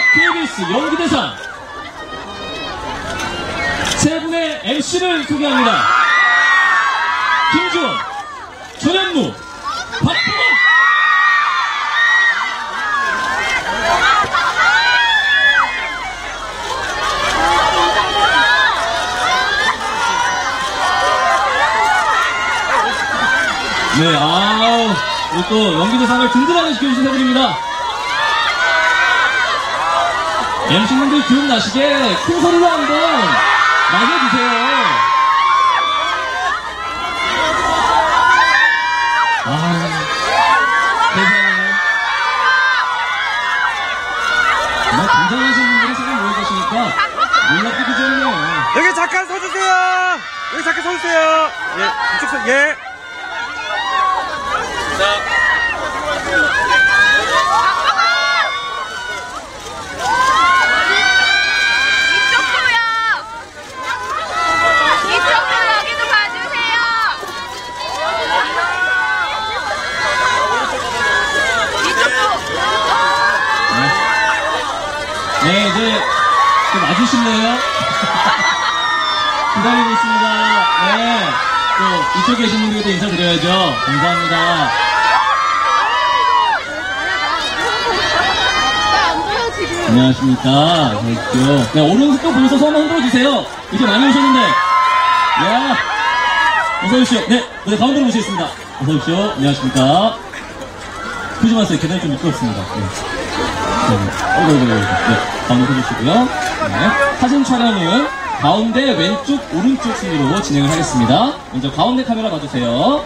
KBS 연기대상 세 분의 MC를 소개합니다. 김주원, 전현무, 박보검. 네, 아우, 또 연기대상을 든든하게 지켜주신 세 분입니다. MC분들 기억나시게 큰 소리로 한번 말해주세요. 대단하네. 정말 굉장하신 분들이 지금 모여 계시니까 놀랍기도 전이네요. 여기 잠깐 서주세요. 여기 잠깐 서주세요. 예, 이쪽 예. 자. 네, 이제 좀 와주실래요? 기다리고 있습니다. 네, 또 이쪽에 계신 분들도 인사드려야죠. 감사합니다. 안녕하십니까. 잘있죠. 네, 오른쪽 보면서 손 한번 흔들어주세요. 이렇게 많이 오셨는데. 야, 어서오십시오. 네, 가운데로 모시겠습니다. 어서오십시오. 안녕하십니까. 크지 마세요. 계단이 좀 미끄럽습니다. 네. 네, 가운데 서주시고요. 네, 사진 촬영은 가운데 왼쪽, 오른쪽 순으로 진행을 하겠습니다. 먼저 가운데 카메라 봐주세요.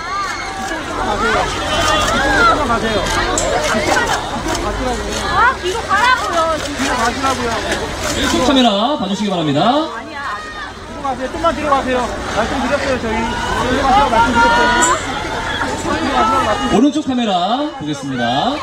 아, 뒤로 가라고요. 뒤로 가시라고요. 왼쪽 카메라 봐주시기 바랍니다. 아니야. 뒤로 가세요. 좀만 뒤로 가세요. 말씀드렸어요, 저희. 뒤로 가시라고 말씀드렸어요. 오른쪽 카메라 보겠습니다.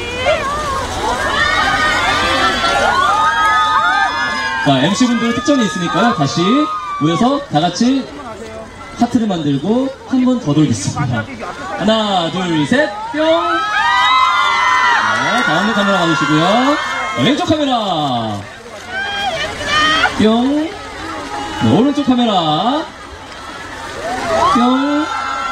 자, MC분들 특전이 있으니까요. 다시 모여서 다 같이 하트를 만들고 한 번 더 돌겠습니다. 하나, 둘, 셋, 뿅! 네, 가운데 카메라 가주시고요. 왼쪽 카메라. 뿅. 네, 오른쪽 카메라. 뿅.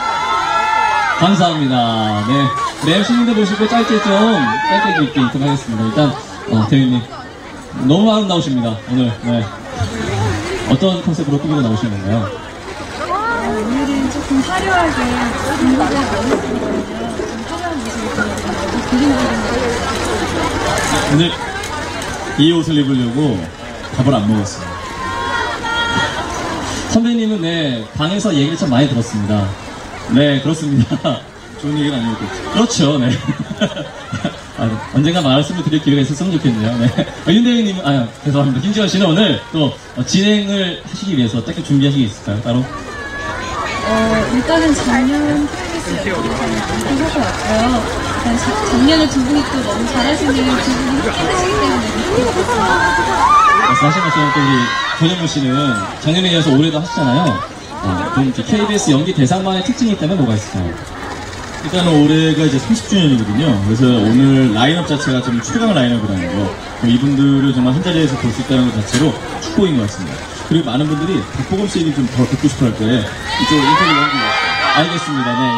감사합니다. 네. 우리 MC님들 보시고 짧게 있게 인터뷰하겠습니다. 일단, 대위님. 너무 아름다우십니다, 오늘. 네. 어떤 컨셉으로 꾸미고 나오시는 건가요? 오늘은 조금 화려하게 공부가 많이 들어가요. 좀 화려한 모습을 보여드리려고 오늘 이 옷을 입으려고 밥을 안 먹었어요. 선배님은 네, 방에서 얘기를 참 많이 들었습니다. 네, 그렇습니다. 좋은 얘기는 아니었겠죠. 그렇죠, 네. 언젠가 말씀을 드릴 기회가 있었으면 좋겠네요. 네. 윤대위님은, 죄송합니다. 김지원 씨는 오늘 또 진행을 하시기 위해서 짧게 준비하신 게 있을까요, 따로? 일단은 작년 KBS 연기대상을 하고 왔고요. 일단 작년에 두 분이 또 너무 잘하시는 두 분이 함께 하시기 때문에 말씀하신 것처럼 또 우리 전현무 씨는 작년에 이어서 올해도 하시잖아요. 좀 이렇게 KBS 연기 대상만의 특징이 있다면 뭐가 있을까요? 일단은 올해가 이제 30주년이거든요. 그래서 오늘 라인업 자체가 좀 최강 라인업이라는 거. 이분들을 정말 한 자리에서 볼 수 있다는 것 자체로 축복인 것 같습니다. 그리고 많은 분들이 박보검 씨 얘기 좀 더 듣고 싶어 할 거예요. 이쪽 인터뷰 연기. 알겠습니다. 네,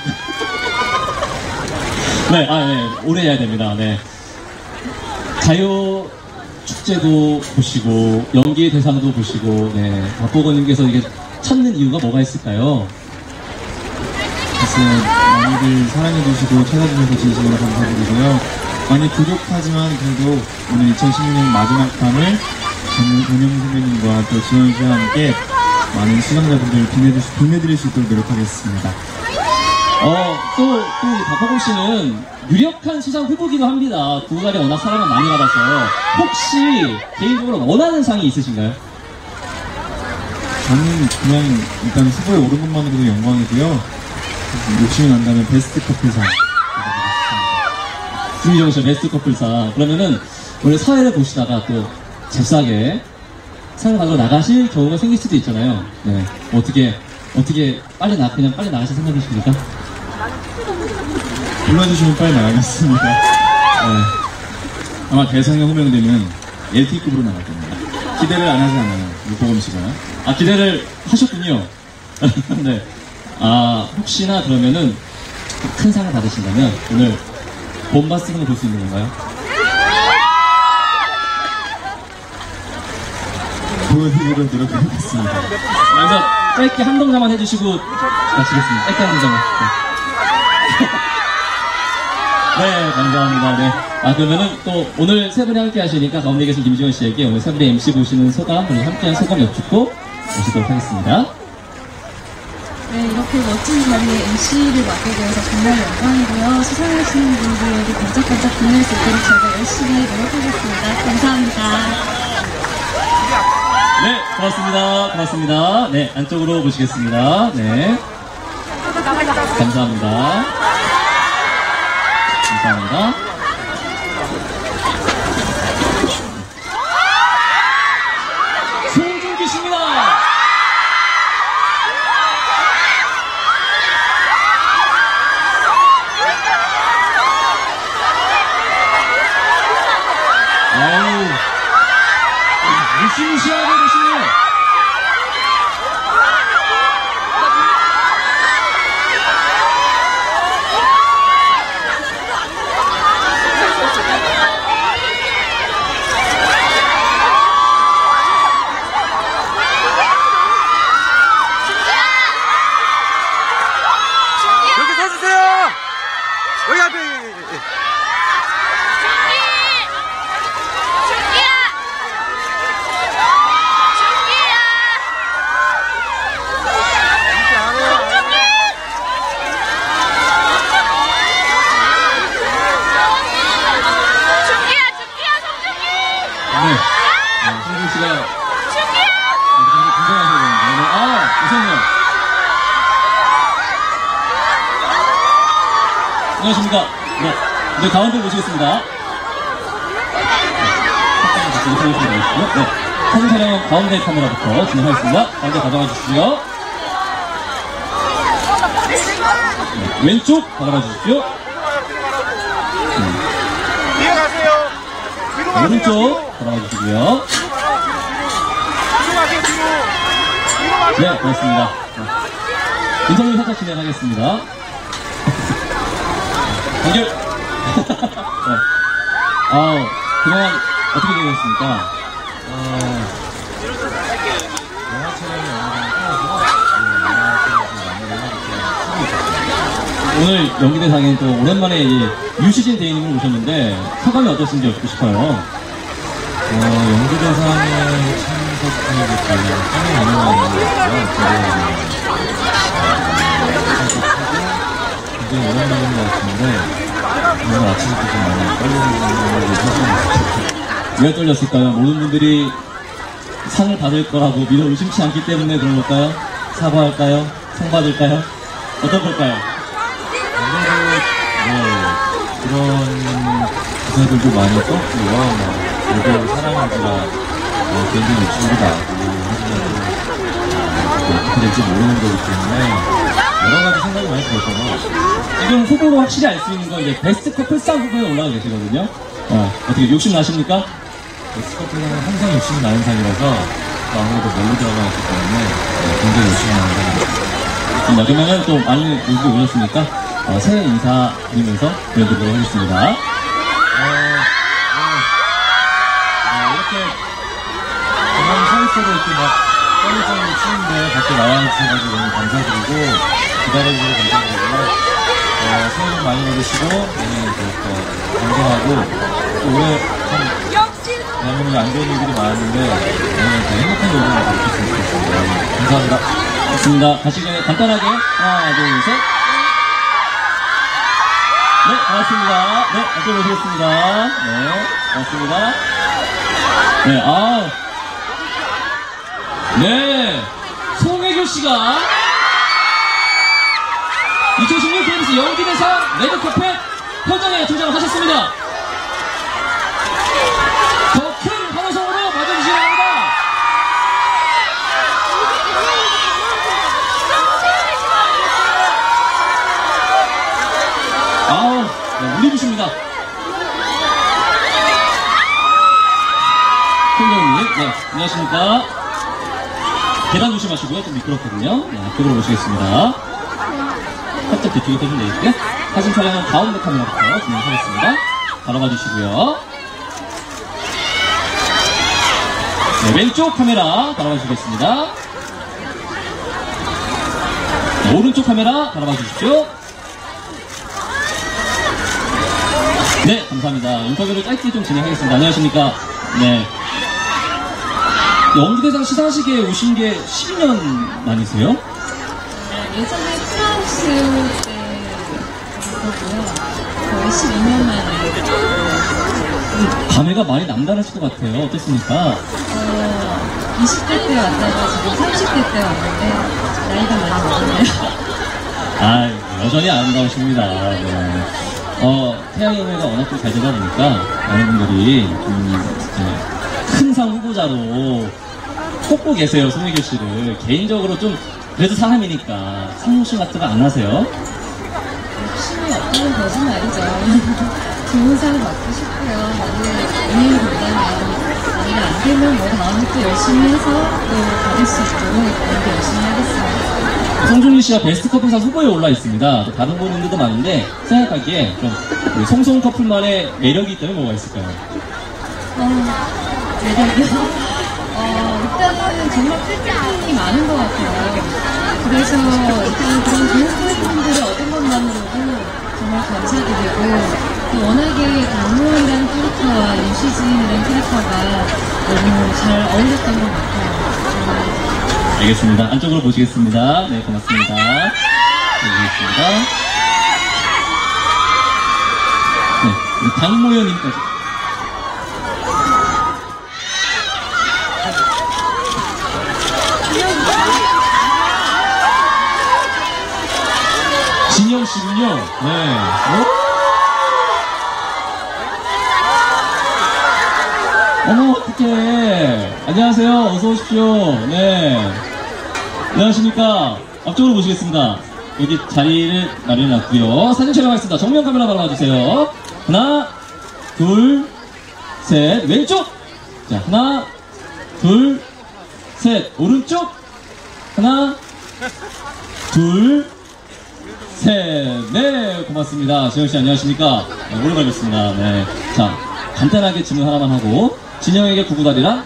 이게 네, 오래 해야 됩니다. 네. 가요 축제도 보시고, 연기의 대상도 보시고, 네. 박보검님께서 이게 찾는 이유가 뭐가 있을까요? 글쎄요, 많이들 사랑해주시고 찾아주셔서 진심으로 감사드리고요. 많이 부족하지만 그래도 오늘 2016년 마지막 판을 전영 선배님과 또 지원 씨와 함께 많은 시청자분들 빛내드릴 수 있도록 노력하겠습니다. 또 박보검 씨는 유력한 수상 후보기도 합니다. 두 달에 워낙 사랑을 많이 받아서 혹시 개인적으로 원하는 상이 있으신가요? 저는 그냥 일단 후보에 오른 것만으로도 영광이고요. 욕심이 난다면 베스트 커플상 김지원 씨 베스트 커플상. 그러면은 원래 사회를 보시다가 또 잽싸게 상을 가지고 나가실 경우가 생길 수도 있잖아요. 네. 어떻게 그냥 빨리 나가실 생각이십니까? 불러주시면 빨리 나가겠습니다. 네. 아마 대상에 호명되면 LT급으로 나갈 겁니다. 기대를 안 하지 않아요, 보검 씨가. 아, 기대를 하셨군요. 네. 아, 혹시나 그러면은 큰 상을 받으신다면 오늘 본바스는 볼 수 있는 건가요? 보여드리도록 노력해보겠습니다. 그래서 짧게 한 동작만 해주시고 마치겠습니다. 짧게 한 동작만. 네. 네, 감사합니다. 네. 아, 그러면은 또 오늘 세 분이 함께 하시니까 가운데 계신 김지원 씨에게 오늘 세 분의 MC 보시는 소감, 그리고 함께한 소감 여쭙고 모시도록 하겠습니다. 네, 이렇게 멋진 자리에 MC를 맡게 되어서 정말 영광이고요. 수상하시는 분들에게 반짝반짝 빛날 수 있도록 제가 열심히 노력하겠습니다. 감사합니다. 네, 고맙습니다. 고맙습니다. 네, 안쪽으로 모시겠습니다. 네. 감사합니다. 감사합니다. 송중기 씨입니다. 아우, 무시무시하게 계시네요. 여기 서주세요. 여기 앞에. 네. 송중 씨가 긴장하셔야 되는데. 네. 아, 우선요. 안녕하십니까. 네. 네, 가운데 모시겠습니다. 네. 사진 촬영은 가운데 카메라부터 진행하겠습니다. 가운데 가져가 주시고요. 네. 왼쪽 가져가 주십시오. 뒤에 가세요. 뒤로 가세요. 오른쪽 가져가 주시고요. 뒤로 가세요. 뒤로. 뒤로 가세요. 네, 고맙습니다. 네. 인터뷰 살짝 진행하겠습니다. 연결! 네. 그동안 어떻게 되셨습니까? 영화 촬영이 오늘 오늘 연기대상에 또 오랜만에 이제 유시진 대인님을 오셨는데 소감이 어떠신지 여쭙고 싶어요. 연기대상에 참석하게 되면 상을 운영하는 거고요. 굉장히 오랜만인 것 같은데 오늘 아침부터 좀 많이 떨리는 걸 사실 왜 떨렸을까요? 모든 분들이 상을 받을 거라고 믿어 의심치 않기 때문에 그런 걸까요? 사과할까요? 상 받을까요? 어떤 걸까요? 그런 기사들도 많이 떴고요. 모두 사랑하지라 굉장히 유튜브도 나오고 하지만 어떻게 될지 모르는 거기 때문에 여러 가지 생각이 많이 들었던 것 같아요. 지금 후보로 확실히 알 수 있는 건 이제 베스트 커플상 후보에 올라가 계시거든요. 어떻게 욕심 나십니까? 스커트는 항상 욕심이 나는 상이라서 아무래도 멀리 들어가기 때문에 굉장히 열심히 하는 상입니다. 그러면은 또 많은 분들이 오셨으니까 새해 인사 드리면서 보여드리도록 하겠습니다. 이렇게 가만히 서 있어도 이렇게 막 떨리떨리 추운데 밖에 나와주셔가지고 너무 감사드리고 기다려주셔서 감사드리고요. 새해 복 많이 받으시고 내년에 더욱더 건강하고 또 올해 참 대한민국에 안 좋은 일들이 많았는데 내년에 더 행복한 일들을 가르쳤으면 좋겠습니다. 감사합니다. 좋습니다. 가시기 전에 간단하게 하나, 둘, 셋. 네, 고맙습니다. 네, 안쪽 모시겠습니다. 네, 고맙습니다. 네, 네, 송혜교 씨가 2016 KBS 연기대상 레드카펫 현장에 등장을 하셨습니다. 더 큰 환호성으로 맞아주시기 바랍니다. 네, 울리부십니다. 네, 안녕하십니까. 계단 조심하시고요. 좀 미끄럽거든요. 네, 앞쪽으로 모시겠습니다. 살짝 뒤쪽에 펴주면 되겠고요. 사진 촬영은 가운데 카메라부터 진행하겠습니다. 바라봐 주시고요. 네, 왼쪽 카메라 바라봐 주시겠습니다. 네, 오른쪽 카메라 바라봐 주십시오. 네, 감사합니다. 인터뷰를 짧게 좀 진행하겠습니다. 안녕하십니까. 네. 영주대상 시상식에 오신 게 12년 만이세요? 예전에 프랑스 때 있었고요. 거의 12년 만에. 감회가 많이 남다르실 것 같아요. 어떻습니까? 20대 때 왔다가 지금 30대 때 왔는데 나이가 많이 먹었네요. 아, 여전히 아름다우십니다. 네. 태양연애가 워낙 좀 잘 되다 보니까 많은 분들이 큰 상 후보자로 뽑고 계세요. 송혜교 씨를. 개인적으로 좀 그래도 사람이니까 상무심 같은 거 안 하세요? 욕심이 없다는 거짓말이죠. 좋은 상 받고 싶고요. 만약에 운이 된다면 만약에 안 되면 뭐 다음에 또 열심히 해서 또 받을 수 있도록 그렇게 열심히 하겠습니다. 송중기 씨가 베스트 커플상 후보에 올라 있습니다. 또 다른 분들도 많은데 생각하기에 좀 우리 송송 커플만의 매력이 있다면 뭐가 있을까요? 매력이요? 일단은 정말 필증이 많은 것 같아요. 그래서 일단 그런 좋은 플랫폼들을 얻은 것만으로도 정말 감사드리고 또 워낙에 강모이라는 캐릭터와 윤시진이라는 캐릭터가 너무 잘 어울렸던 것 같아요. 알겠습니다. 안쪽으로 모시겠습니다. 네, 고맙습니다. 네, 고맙습니다. 네, 우리 강모연님까지. 진영 씨군요. 네. 어머, 어떡해. 안녕하세요. 어서 오십시오. 네. 안녕하십니까. 앞쪽으로 모시겠습니다. 여기 자리를 마련해놨고요. 사진 촬영하겠습니다. 정면 카메라 바라봐주세요. 하나, 둘, 셋. 왼쪽. 자, 하나, 둘, 셋. 오른쪽. 하나, 둘, 셋. 네, 고맙습니다. 재현씨 안녕하십니까. 네, 오래 걸렸습니다. 네. 자, 간단하게 질문 하나만 하고, 진영에게 구구다리란?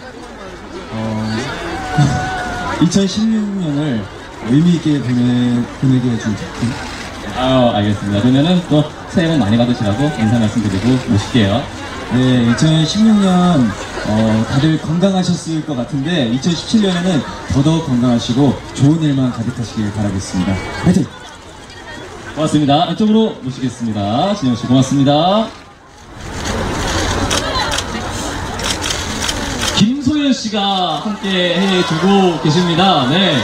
2016년을 의미있게 보내게 해준 작품. 알겠습니다. 그러면은 또 새해 복 많이 받으시라고 인사 말씀드리고 모실게요. 네, 2016년 다들 건강하셨을 것 같은데 2017년에는 더더욱 건강하시고 좋은 일만 가득하시길 바라겠습니다. 화이팅! 고맙습니다. 안쪽으로 모시겠습니다. 진영씨 고맙습니다. 김소연 씨가 함께 해주고 계십니다. 네.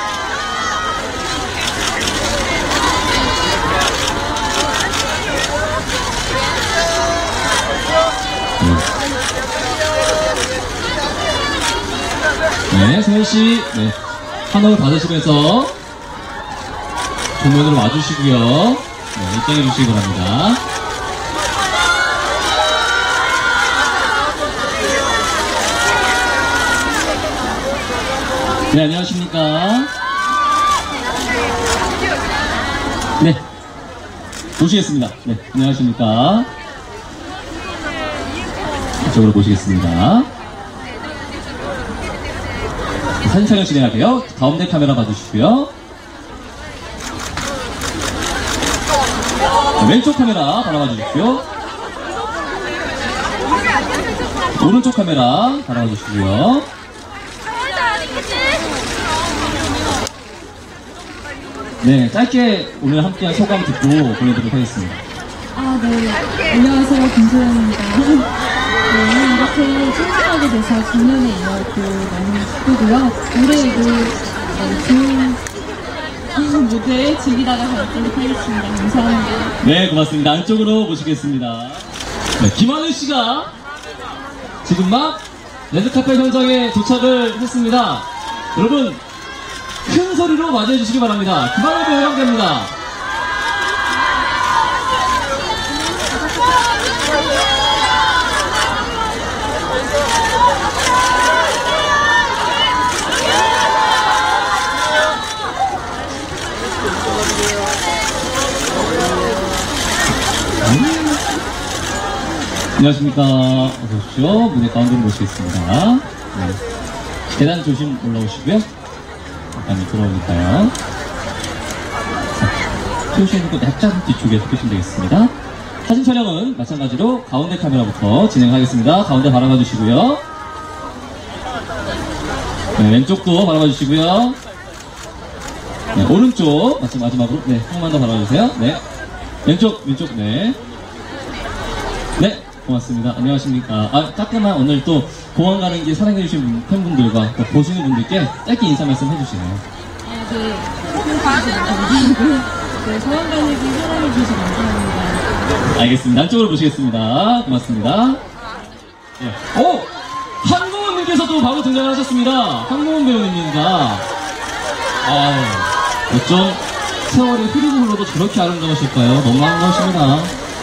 네, 소연 씨, 네. 한옥을 받으시면서 정면으로 와주시고요. 네, 입장해 주시기 바랍니다. 네, 안녕하십니까. 네, 모시겠습니다. 네, 안녕하십니까. 이쪽으로 모시겠습니다. 사진 촬영 진행할게요. 가운데 카메라 봐주시고요. 네, 왼쪽 카메라 바라봐 주십시오. 오른쪽 카메라 바라봐 주시고요. 네, 짧게 오늘 함께한 소감 듣고 보내드리도록 하겠습니다. 네. 안녕하세요. 김소연입니다. 네, 이렇게 참석하게 돼서 작년에 이어도 너무 기쁘고요. 올해에도 좋은 무대 즐기다가 가도록 하겠습니다. 감사합니다. 네, 고맙습니다. 안쪽으로 모시겠습니다. 네, 김하늘 씨가 지금 막 레드카펫 현장에 도착을 했습니다. 여러분, 큰 소리로 맞이해 주시기 바랍니다. 김하늘 배우 함께합니다. 안녕하십니까. 어서오십시오. 무대 가운데로 모시겠습니다. 네. 계단 조심 올라오시고요. 잠깐 들어오니까요. 세우시는 곳 약간 뒤쪽에 서주시면 되겠습니다. 사진 촬영은 마찬가지로 가운데 카메라부터 진행하겠습니다. 가운데 바라봐 주시고요. 네, 왼쪽도 바라봐 주시고요. 네, 오른쪽 마지막으로 네, 한 번만 더 바라봐 주세요. 네. 왼쪽, 네. 네, 고맙습니다. 안녕하십니까. 따끔한 오늘 또 공항 가는 길 사랑해주신 팬분들과 또 보시는 분들께 짧게 인사 말씀 해주시네요. 네, 감사하고요. 네, 공항 가는 길 사랑해주셔서 감사합니다. 알겠습니다. 안쪽으로 보시겠습니다. 고맙습니다. 네. 오! 한국원님께서도 바로 등장을 하셨습니다. 한국원 배우님입니다. 어쩜 세월이 흐르고 흘러도 저렇게 아름다우실까요? 너무 아름다우십니다.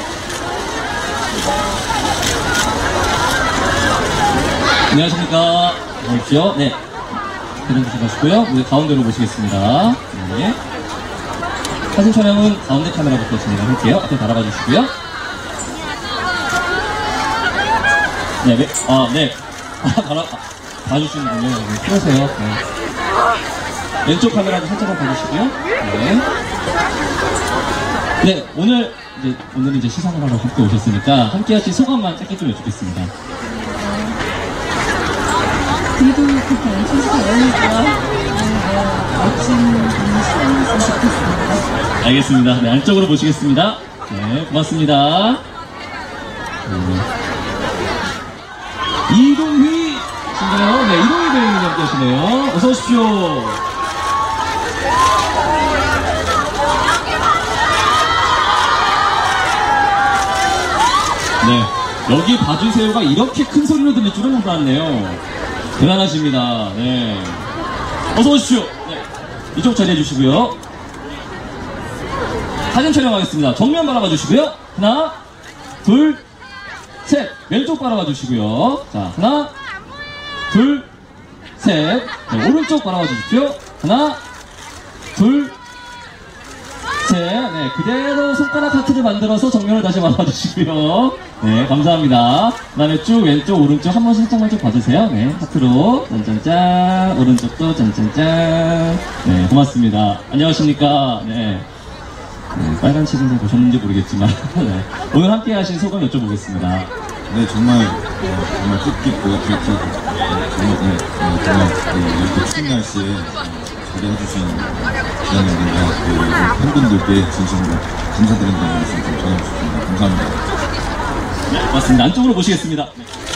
안녕하십니까. 안녕하십시오. 네. 계단 조심하시고요. 무대 가운데로 모시겠습니다. 네. 사진 촬영은 가운데 카메라부터 진행할게요. 앞에 바라봐 주시고요. 네, 네. 봐주시는군요. 네, 그러세요. 네. 왼쪽 카메라도 살짝만 봐주시고요. 네. 네, 오늘은 이제 시상을 하러 함께 오셨으니까 함께 하신 소감만 짧게 좀 여쭙겠습니다. 그래도 그렇게 엄청 잘하니까 멋진 분이 시간이었으면 좋겠습니다. 알겠습니다. 네, 안쪽으로 보시겠습니다. 네, 고맙습니다. 이동휘 신가요? 네, 이동휘 배우님 함께 하시네요. 어서 오십시오. 네, 여기 봐주세요가 이렇게 큰 소리로 들릴 줄은 몰랐네요. 대단하십니다. 네. 어서 오십시오. 네. 이쪽 자리해 주시고요. 사진 촬영하겠습니다. 정면 바라봐 주시고요. 하나, 둘, 셋. 왼쪽 바라봐 주시고요. 자, 하나, 둘, 셋. 네, 오른쪽 바라봐 주십시오. 하나, 둘, 셋. 네, 그대로 손가락 하트를 만들어서 정면을 다시 바라봐 주시고요. 네, 감사합니다. 그 다음에 쭉 왼쪽, 오른쪽 한 번 살짝만 쭉 봐주세요. 네, 하트로. 짠짠짠. 오른쪽도 짠짠짠. 네, 고맙습니다. 안녕하십니까. 네. 네, 빨간 책임자 보셨는지 모르겠지만. 네. 오늘 함께 하신 소감 여쭤보겠습니다. 네, 정말 뜻깊고 이렇게 추운 날씨에 자리해주신 기자님들과 팬분들께 진심으로 감사드린다는 말씀 좀 전하고 싶습니다. 감사합니다. 네, 고맙습니다. 안쪽으로 모시겠습니다.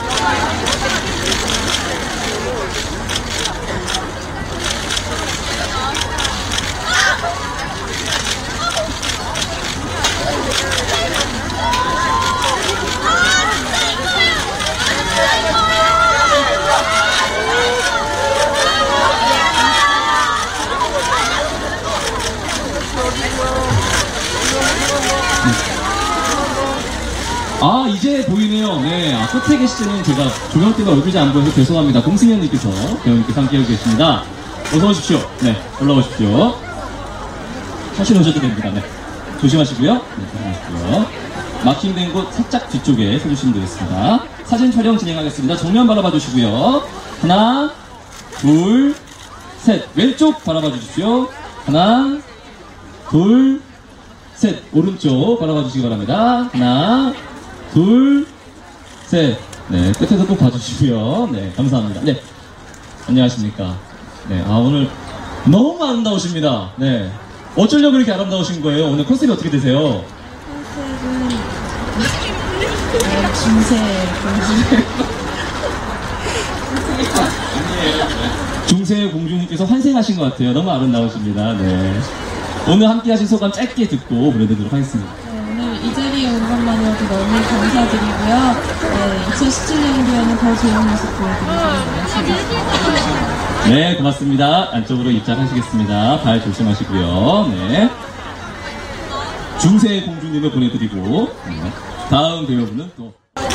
이제 보이네요. 네. 끝에 계시는 제가 조명 때문에 얼굴이 안 보여서 죄송합니다. 공승현님께서 배우님께서 함께하고 계십니다. 어서 오십시오. 네. 올라오십시오. 사실 오셔도 됩니다. 네. 조심하시고요. 네. 조심하시고요. 마킹된 곳 살짝 뒤쪽에 서주시면 되겠습니다. 사진 촬영 진행하겠습니다. 정면 바라봐 주시고요. 하나, 둘, 셋. 왼쪽 바라봐 주십시오. 하나, 둘, 셋. 오른쪽 바라봐 주시기 바랍니다. 하나, 둘, 셋. 네, 끝에서 꼭 봐주시고요. 네, 감사합니다. 네, 안녕하십니까. 네, 오늘 너무 아름다우십니다. 네, 어쩌려고 그렇게 아름다우신 거예요? 오늘 컨셉이 어떻게 되세요? 컨셉은 중세 중세 공주님께서 환생하신 것 같아요. 너무 아름다우십니다. 네, 오늘 함께 하신 소감 짧게 듣고 보내드리도록 하겠습니다. 오늘 이 자리에 온 것만으로도 너무 감사드리고요. 네, 2017년도에는 더 좋은 모습 보여드리도록 노력하겠습니다. 네, 고맙습니다. 안쪽으로 입장하시겠습니다. 발 조심하시고요. 네. 중세 공주님을 보내드리고, 네. 다음 배우분은 또.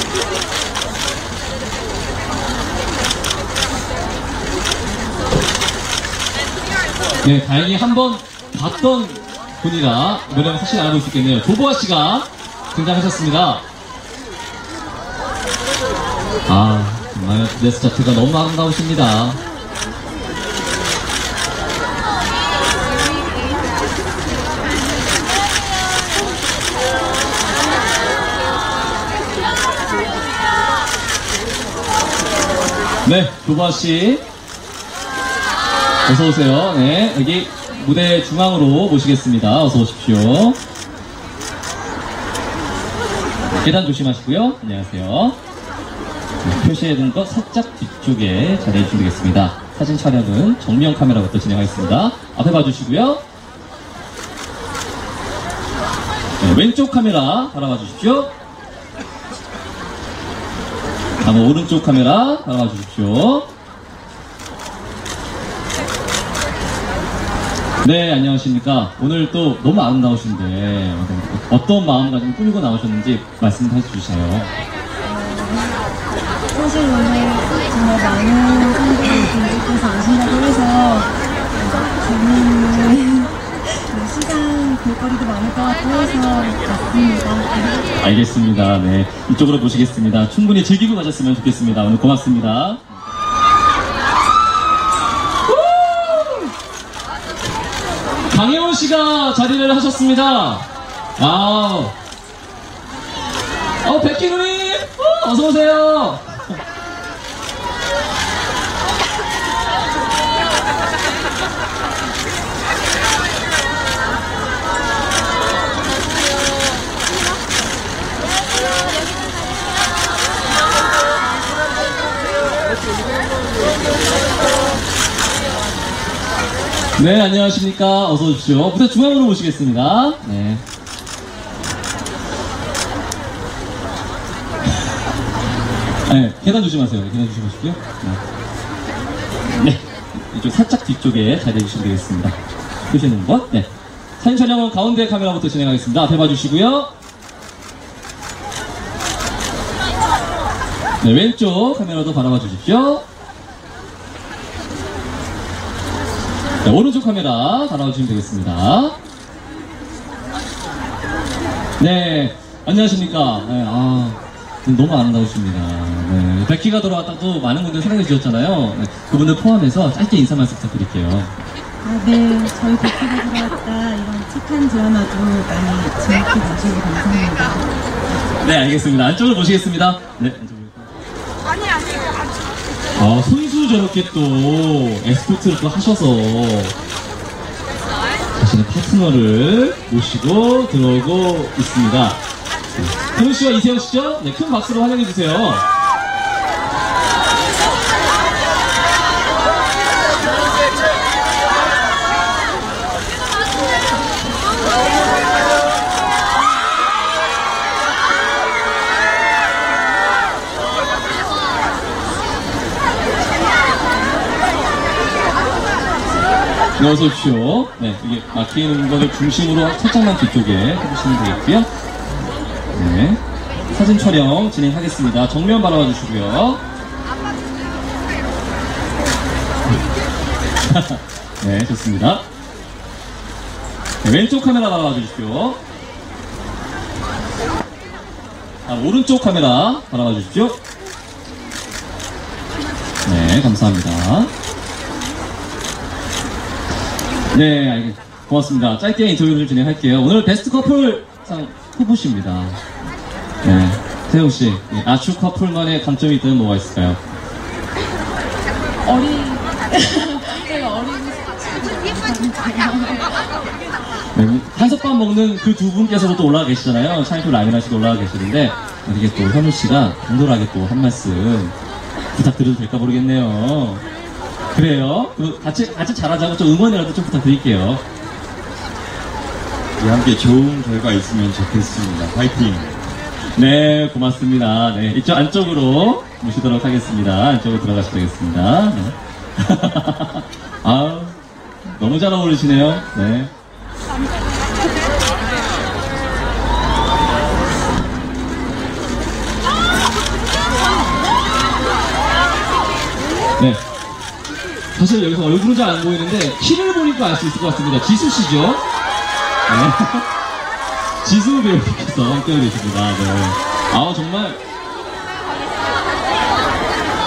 네, 다행히 한번 봤던 분이라 이번에는 사실 알아볼 수 있겠네요. 조보아 씨가 등장하셨습니다. 아, 정말 드레스 자체가 너무 아름다우십니다. 네, 조바씨. 어서오세요. 네, 여기 무대 중앙으로 모시겠습니다. 어서 오십시오. 계단 조심하시고요. 안녕하세요. 네, 표시해둔 것 살짝 뒤쪽에 자리해 주시면 되겠습니다. 사진 촬영은 정면 카메라부터 진행하겠습니다. 앞에 봐주시고요. 네, 왼쪽 카메라 바라봐 주십시오. 다음 오른쪽 카메라 바라봐 주십시오. 네, 안녕하십니까. 오늘 또 너무 아름다우신데 어떤 마음가짐 꾸미고 나오셨는지 말씀 해주세요. 사실 오늘 정말 많은 사람들이 분들께서 오신다고 해서 재미있는 시간 볼거리도 많을 것 같고 해서 왔습니다. 알겠습니다. 네, 이쪽으로 모시겠습니다. 충분히 즐기고 가셨으면 좋겠습니다. 오늘 고맙습니다. 강혜원 씨가 자리를 하셨습니다. 백희 누님, 어서 오세요. 네, 안녕하십니까. 어서 오십시오. 무대 중앙으로 모시겠습니다. 네. 네, 계단 조심하세요. 계단 조심하시고요. 네. 네, 이쪽 살짝 뒤쪽에 자리해 주시면 되겠습니다. 보시는 것. 네. 사진 촬영은 가운데 카메라부터 진행하겠습니다. 앞에 봐주시고요. 네, 왼쪽 카메라도 바라봐 주십시오. 네, 오른쪽 카메라 바라봐주시면 되겠습니다. 네, 안녕하십니까. 네, 너무 아름다우십니다. 네, 백희가 돌아왔다고 많은 분들 사랑해 주셨잖아요. 네, 그분들 포함해서 짧게 인사 말씀 부탁드릴게요. 네, 저희 백희가 들어왔다 이런 착한 드라마도 많이 재밌게 봐주시고 감사합니다. 네, 알겠습니다. 안쪽으로 모시겠습니다. 네, 안쪽으로. 손수 저렇게 또 에스코트를 또 하셔서 자신의 파트너를 모시고 들어오고 있습니다. 태훈 씨와 이세영 씨죠? 네, 큰 박수로 환영해 주세요. 네, 어서 오십시오. 네, 이게 막히는 것을 중심으로 살짝만 뒤쪽에 해주시면 되겠고요. 네, 사진 촬영 진행하겠습니다. 정면 바라봐 주시고요. 네, 좋습니다. 네, 왼쪽 카메라 바라봐 주십시오. 오른쪽 카메라 바라봐 주십시오. 네, 감사합니다. 네, 고맙습니다. 짧게 인터뷰를 진행할게요. 오늘 베스트 커플상 후보십니다. 네, 태용씨, 아슈 커플만의 강점이 있다면 뭐가 있을까요? 제가 어린 네, 한솥밥 먹는 그 두 분께서도 또 올라가 계시잖아요. 샤이프 라미나 씨도 올라가 계시는데 이게 또 현우 씨가 당돌하게 또 한 말씀 부탁드려도 될까 모르겠네요. 그래요? 같이 잘하자고 좀 응원이라도 좀 부탁드릴게요. 우리 함께 좋은 결과 있으면 좋겠습니다. 화이팅! 네, 고맙습니다. 네, 이쪽 안쪽으로 모시도록 하겠습니다. 안쪽으로 들어가시면 되겠습니다. 네. 너무 잘 어울리시네요. 네. 네. 사실 여기서 얼굴은 잘 안 보이는데 키를 보니까 알 수 있을 것 같습니다. 지수 씨죠? 네. 지수 배우님께서 함께 계십니다. 네. 정말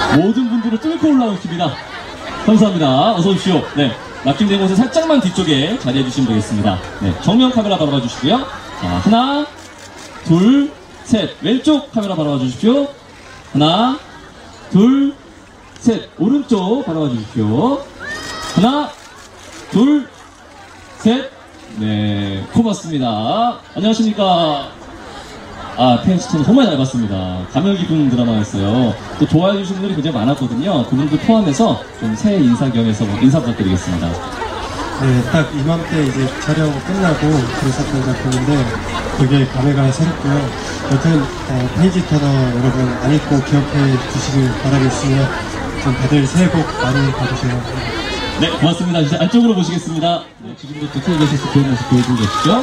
모든 분들을 뚫고 올라오십니다. 감사합니다. 어서 오십시오. 네. 낙김된 곳에 살짝만 뒤쪽에 자리해 주시면 되겠습니다. 네. 정면 카메라 바라봐 주시고요. 자, 하나, 둘, 셋. 왼쪽 카메라 바라봐 주십시오. 하나, 둘, 셋. 오른쪽 바라봐 주십시오. 하나, 둘, 셋. 네. 고맙습니다. 안녕하십니까. 펜스톤 정말 잘 봤습니다. 감명 깊은 드라마였어요. 또 좋아해 주시는 분들이 굉장히 많았거든요. 그분들 포함해서 좀 새해 인사 겸해서 인사 부탁드리겠습니다. 네, 딱 이맘때 이제 촬영 끝나고 그랬었던 작품인데 되게 감회가 새롭고요. 여튼 페이지 터너 여러분 안 잊고 기억해 주시길 바라겠으며 좀 다들 새해 복 많이 받으세요. 네, 고맙습니다. 이제 안쪽으로 모시겠습니다. 네, 지금도 듣고 계셔서 좋은 모습 보여주고 계시죠?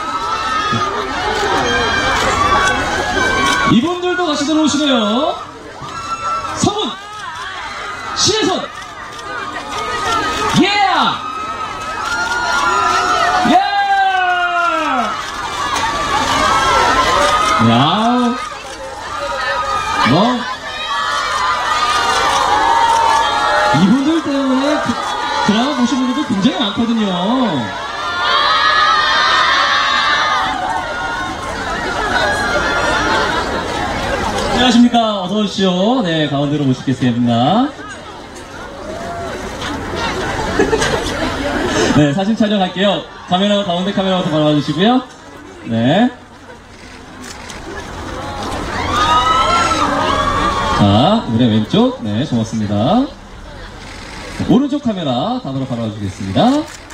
이분들도 다시 들어오시네요. 서문, 신혜선, 예! 예! 야, 이분들 때문에 드라마 보신 분들도 굉장히 많거든요. 안녕하십니까. 어서오십시오. 네, 가운데로 모시겠습니다. 네, 사진 촬영할게요. 카메라, 가운데 카메라부터 바라봐 주시고요. 네. 자, 우리 왼쪽. 네, 고맙습니다. 네, 오른쪽 카메라 다음으로 바라봐 주겠습니다.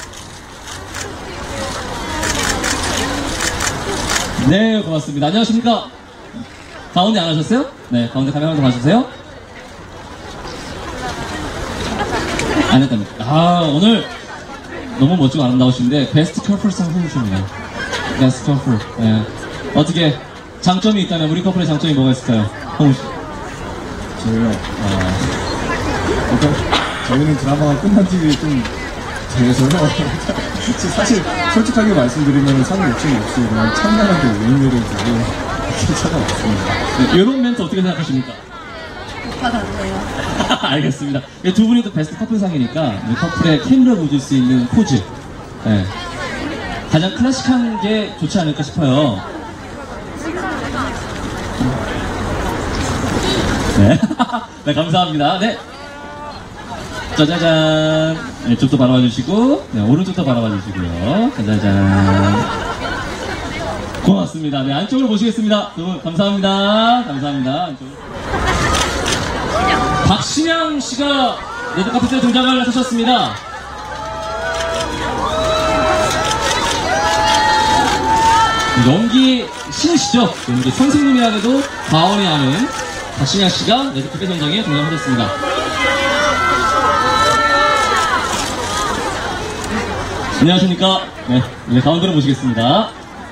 네, 고맙습니다. 안녕하십니까. 가운데 안 하셨어요? 네, 가운데 카메라 좀 봐주세요. 안 했답니다. 오늘 너무 멋지고 아름다우신데, 베스트 커플상 후보십니다. 베스트 커플. 네. 어떻게, 장점이 있다면, 우리 커플의 장점이 뭐가 있을까요? 홍우 씨. 저희요. 일단 저희는 드라마가 끝난 뒤에 좀 돼서요. 사실 솔직하게 말씀드리면 상 욕심 없이 그냥 찬란하게 우인으로 보고 찾아왔습니다. 네, 이런 멘트 어떻게 생각하십니까? 오빠 같네요. 알겠습니다. 두 분이 또 베스트 커플상이니까 우리 커플의 케미를 보여줄 수 있는 포즈. 네. 가장 클래식한 게 좋지 않을까 싶어요. 네. 네, 감사합니다. 네. 짜자잔. 네, 이쪽도 바라봐 주시고, 네, 오른쪽도 바라봐 주시고요. 짜자잔. 고맙습니다. 네, 안쪽으로 모시겠습니다. 두 분, 감사합니다. 감사합니다. 안쪽으로. 박신양 씨가 레드카펫에 등장을 하셨습니다. 연기 신이시죠? 연기 선생님이라 해도 과언이 아닌 박신양 씨가 레드카펫 현장에 등장하셨습니다. 안녕하십니까? 네, 네, 가운데로 모시겠습니다.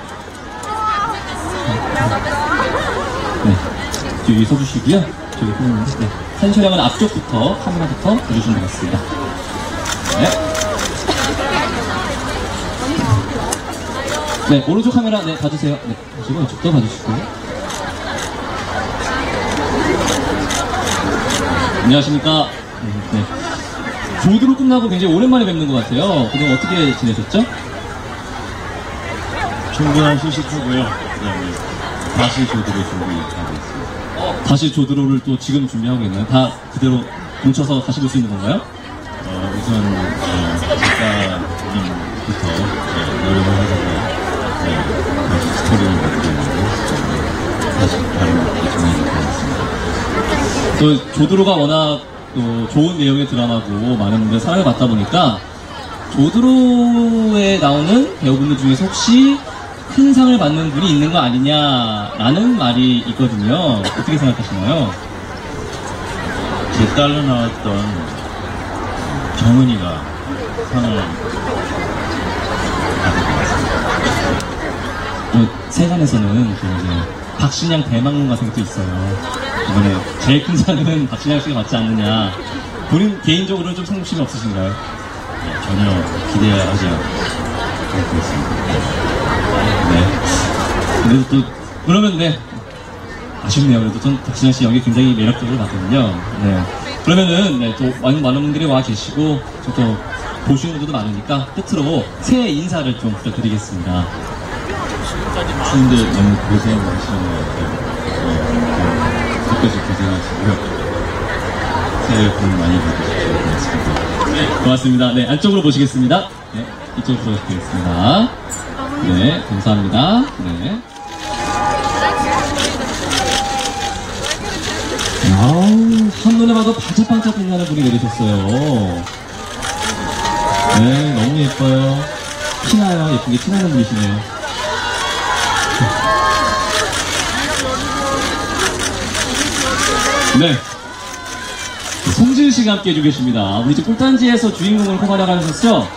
네, 여기 서주시고요. 저기 보는데, 네. 사진 촬영은 앞쪽부터, 카메라부터 해주시면 되겠습니다. 네. 네, 오른쪽 카메라, 네, 봐주세요. 네, 보시고, 이쪽도 봐주시고요. 안녕하십니까. 네. 조드로 끝나고 굉장히 오랜만에 뵙는 것 같아요. 그동안 어떻게 지내셨죠? 충분한 휴식하고요. 그다음에 다시 조드로 준비하고 있습니다. 다시 조드로를 또 지금 준비하고 있나요? 다 그대로 뭉쳐서 다시 볼 수 있는 건가요? 우선 작가님부터 노력을 하셔서 다시 스토리를 만들고 다시 다른 것도 진행이 되었습니다. 또 조드로가 워낙 또 좋은 내용의 드라마고 많은 분들 사랑을 받다 보니까 조드로에 나오는 배우분들 중에서 혹시 큰 상을 받는 분이 있는 거 아니냐라는 말이 있거든요. 어떻게 생각하시나요? 제 딸로 나왔던 정은이가 상을 받을 것 같습니다. 세간에서는 또 이제 박신양 대망론가 생각도 있어요. 이번에 제일 큰 상은 박신양 씨가 받지 않느냐. 본인 개인적으로는 좀 성심이 없으신가요? 전혀 기대하지 않고 있습니다. 네. 그래도 또 그러면 네 아쉽네요. 그래도 전 박진영 씨 연기 굉장히 매력적으로 봤거든요. 네. 그러면은, 네, 또 많은 분들이 와 계시고, 또 보시는 분들도 많으니까, 끝으로 새해 인사를 좀 부탁드리겠습니다. 친구들 너무 고생 많으시는 것 같아요. 끝까지 고생하시고요. 새해 복 많이 받으십시오. 고맙습니다. 네, 고맙습니다. 네, 안쪽으로 모시겠습니다. 네, 이쪽으로 부탁드리겠습니다. 네, 감사합니다. 네. 아우, 한눈에 봐도 반짝반짝 빛나는 분이 내리셨어요. 네, 너무 예뻐요. 티나요. 예쁘게 티나는 분이시네요. 네. 송지은 씨가 함께 해주고 계십니다. 우리 집 꿀단지에서 주인공을 포괄하라 하셨죠?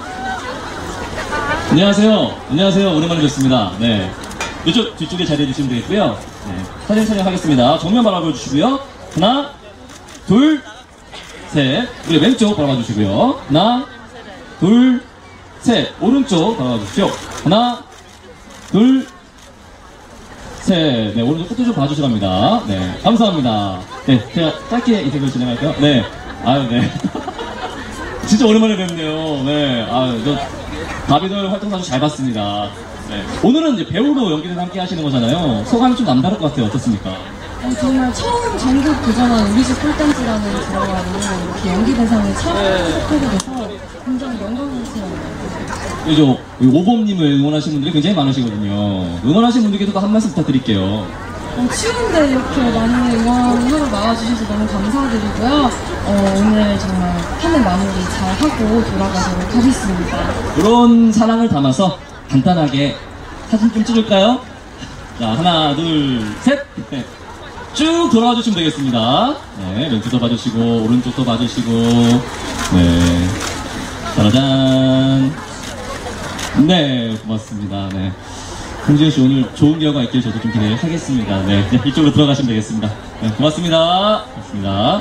안녕하세요. 안녕하세요. 오랜만에 뵙습니다. 네. 이쪽 뒤쪽에 자리해 주시면 되겠고요. 네. 사진 촬영하겠습니다. 정면 바라봐 주시고요. 하나, 둘, 셋. 우리 왼쪽 바라봐 주시고요. 하나, 둘, 셋. 오른쪽 바라봐 주십시오. 하나, 둘, 셋. 네, 오른쪽 끝도 좀 봐주시랍니다. 네, 감사합니다. 네, 제가 짧게 인터뷰를 진행할까요? 네. 아유, 네. 진짜 오랜만에 뵙네요. 네. 아유, 바비돌 활동 아주 잘 봤습니다. 네. 오늘은 이제 배우로 연기를 함께 하시는 거잖아요. 소감이 좀 남다를 것 같아요. 어떻습니까? 정말 처음 전국 도전한 우리 집 꿀단지라는 드라마로 이렇게 연기 대상을 처음 하게 돼서 굉장히 영광스러워요. 그죠? 오범님을 응원하시는 분들이 굉장히 많으시거든요. 응원하시는 분들께서도 한 말씀 부탁드릴게요. 추운데 이렇게 많이 응원하러 나와주셔서 너무 감사드리고요. 오늘 정말 하는 마무리 잘 하고 돌아가도록 하겠습니다. 그런 사랑을 담아서 간단하게 사진 좀 찍을까요? 자, 하나, 둘, 셋! 네. 쭉 돌아와 주시면 되겠습니다. 네, 왼쪽도 봐주시고, 오른쪽도 봐주시고, 네. 짜라잔. 네, 고맙습니다. 네. 홍지은 씨 오늘 좋은 결과 있길 저도 좀 기대하겠습니다. 네, 네, 이쪽으로 들어가시면 되겠습니다. 네, 고맙습니다. 고맙습니다.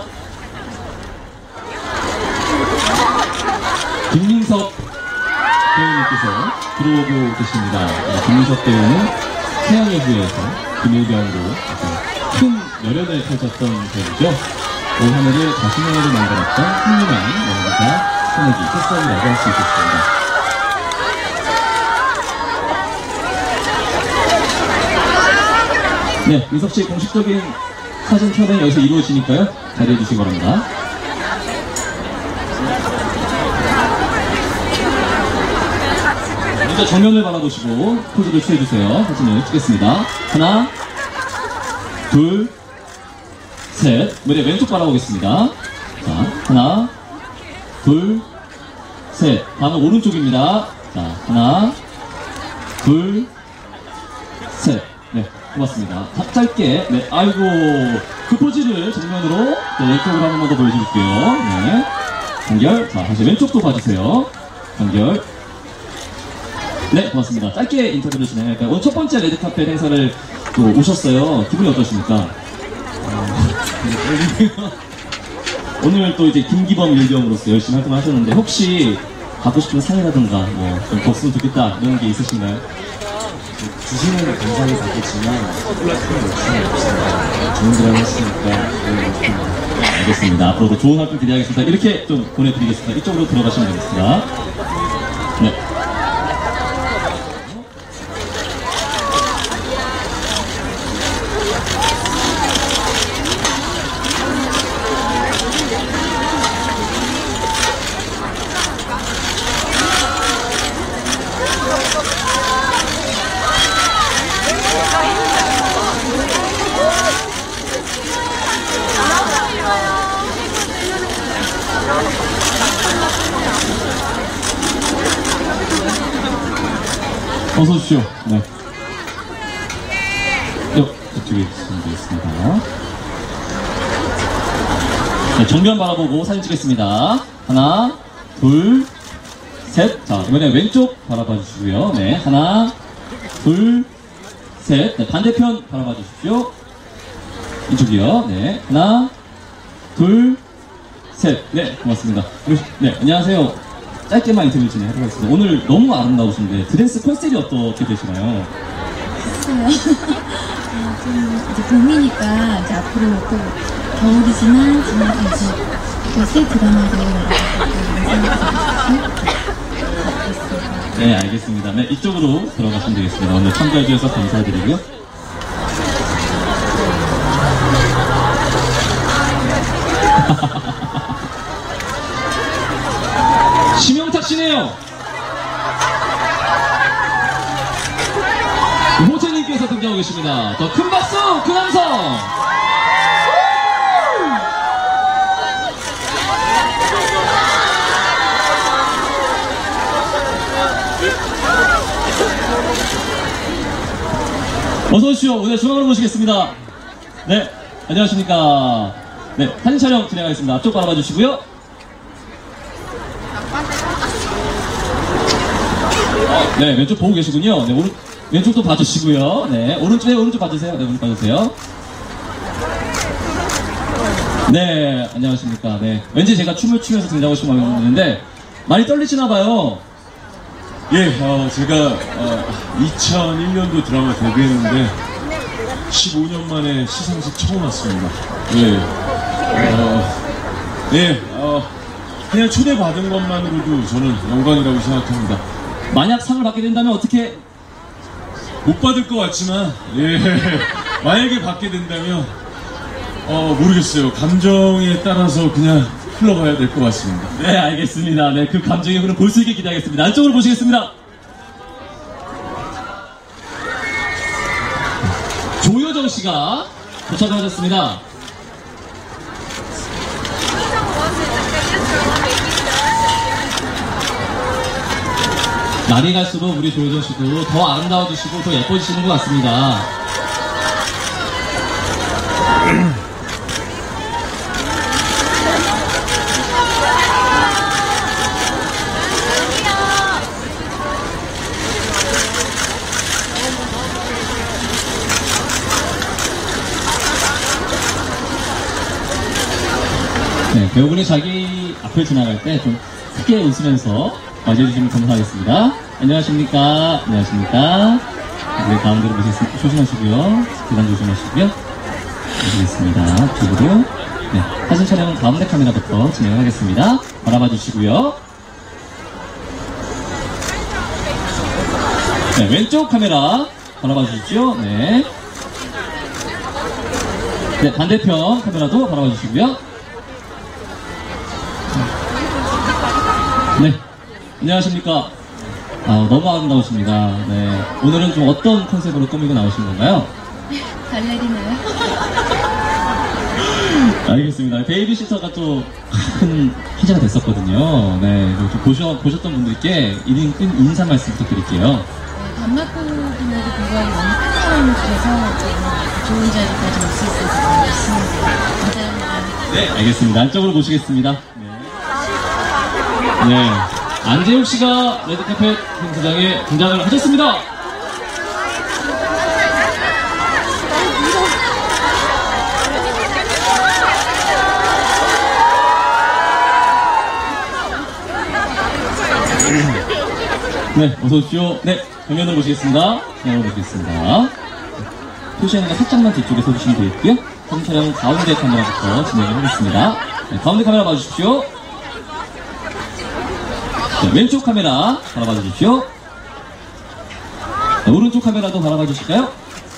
김민석 배우님께서 들어오고 계십니다. 네, 김민석 배우는 태양의 후예에서 김일병으로 큰 열연을 펼쳤던 배우죠. 올 한해를 자신의 해를 만들었던 훌륭한 연기자 손예기 새싹이라고 할 수 있겠습니다. 네, 민석 씨 공식적인 사진 촬영이 여기서 이루어지니까요. 자리해 주시기 바랍니다. 먼저 정면을 바라보시고 포즈를 취해주세요. 사진을 찍겠습니다. 하나, 둘, 셋. 무대 왼쪽 바라보겠습니다. 자, 하나, 둘, 셋. 다음은 오른쪽입니다. 자, 하나, 둘, 셋. 네, 고맙습니다. 짧게, 네, 아이고, 그 포즈를 정면으로, 네, 왼쪽으로 한 번만 더 보여드릴게요. 네. 연결. 자, 다시 왼쪽도 봐주세요. 연결. 네, 고맙습니다. 짧게 인터뷰를 진행할까요? 오늘 첫 번째 레드카펫 행사를 또 오셨어요. 기분이 어떠십니까? 오늘 또 이제 김기범 일병으로서 열심히 활동하셨는데, 혹시 받고 싶은 상이라든가, 뭐, 좀 줬으면 좋겠다, 이런 게 있으신가요? 주시는 감사히 받겠지만 좋은 드라마 했으니까 알겠습니다. 앞으로도 좋은 활동 기대하겠습니다. 이렇게 좀 보내드리겠습니다. 이쪽으로 들어가시면 되겠습니다. 네. 어서 오십시오. 네. 저쪽에 있으면 되겠습니다. 네, 정면 바라보고 사진 찍겠습니다. 하나, 둘, 셋. 자, 이번에 왼쪽 바라봐 주시고요. 네, 하나, 둘, 셋. 네, 반대편 바라봐 주십시오. 이쪽이요. 네, 하나, 둘, 셋. 네, 고맙습니다. 네, 안녕하세요. 짧게만 인터뷰 진행하도록 하겠습니다. 오늘 너무 아름다우신데 드레스 컨셉이 어떻게 되시나요? 있어요. 좀 이제 봄이니까 이제 앞으로 또 겨울이지만 계속 새 드라마를 네, 알겠습니다. 네, 이쪽으로 들어가시면 되겠습니다. 오늘 참가해 주셔서 감사드리고요. 심영탁 씨네요. 호채님께서 등장하고 계십니다. 더 큰 박수, 큰 함성. 어서오십시오. 오늘 중앙으로 모시겠습니다. 네, 안녕하십니까. 네, 사진 촬영 진행하겠습니다. 앞쪽 바라봐 주시고요. 네, 왼쪽 보고 계시군요. 네, 왼쪽도 봐주시고요. 네, 오른쪽 봐주세요. 네, 오른쪽 봐주세요. 네, 안녕하십니까. 네, 왠지 제가 춤을 추면서 등장하고 싶은 마음이 드는데 많이 떨리시나봐요. 예, 제가 2001년도 드라마 데뷔했는데 15년 만에 시상식 처음 왔습니다. 그냥 초대받은 것만으로도 저는 영광이라고 생각합니다. 만약 상을 받게 된다면 어떻게? 못 받을 것 같지만, 만약에 받게 된다면, 모르겠어요. 감정에 따라서 그냥 흘러가야 될 것 같습니다. 네, 알겠습니다. 네, 그 감정의 흐름 볼 수 있게 기대하겠습니다. 안쪽으로 보시겠습니다. 조효정 씨가 도착하셨습니다. 날이 갈수록 우리 조효정 씨도 더 아름다워지시고 더 예뻐지시는 것 같습니다. 네, 배우분이 자기 앞을 지나갈 때 좀 크게 웃으면서 맞이해주시면 감사하겠습니다. 안녕하십니까. 안녕하십니까. 네, 가운데로 모시겠습니다. 조심하시고요. 계단 조심하시고요. 모시겠습니다. 뒤로. 네, 사진 촬영은 가운데 카메라부터 진행을 하겠습니다. 바라봐 주시고요. 네, 왼쪽 카메라 바라봐 주십시오. 네. 네, 반대편 카메라도 바라봐 주시고요. 네, 안녕하십니까. 너무 아름다우십니다. 네, 오늘은 좀 어떤 컨셉으로 꾸미고 나오신 건가요? 발레리나요? 알겠습니다. 베이비시터가 또 큰 화제가 됐었거든요. 네, 좀 보셨던 분들께 인사 말씀 부탁드릴게요. 네, 단막극임에도 불구하고 너무 큰 사람이라서 좋은 자리까지 올 수 있어서 너무 좋습니다. 감사합니다. 네, 알겠습니다. 안쪽으로 모시겠습니다. 네, 안재욱 씨가 레드카펫 행사장에 등장을 하셨습니다. 네, 어서오십시오. 네, 정면으로 모시겠습니다. 정면으로 모시겠습니다. 표시하는 거 살짝만 뒤쪽에 서주시면 되겠고요. 사진 촬영은 가운데 카메라부터 진행을 하겠습니다. 네, 가운데 카메라 봐주십시오. 네, 왼쪽 카메라 바라봐 주십시오. 네, 오른쪽 카메라도 바라봐 주실까요?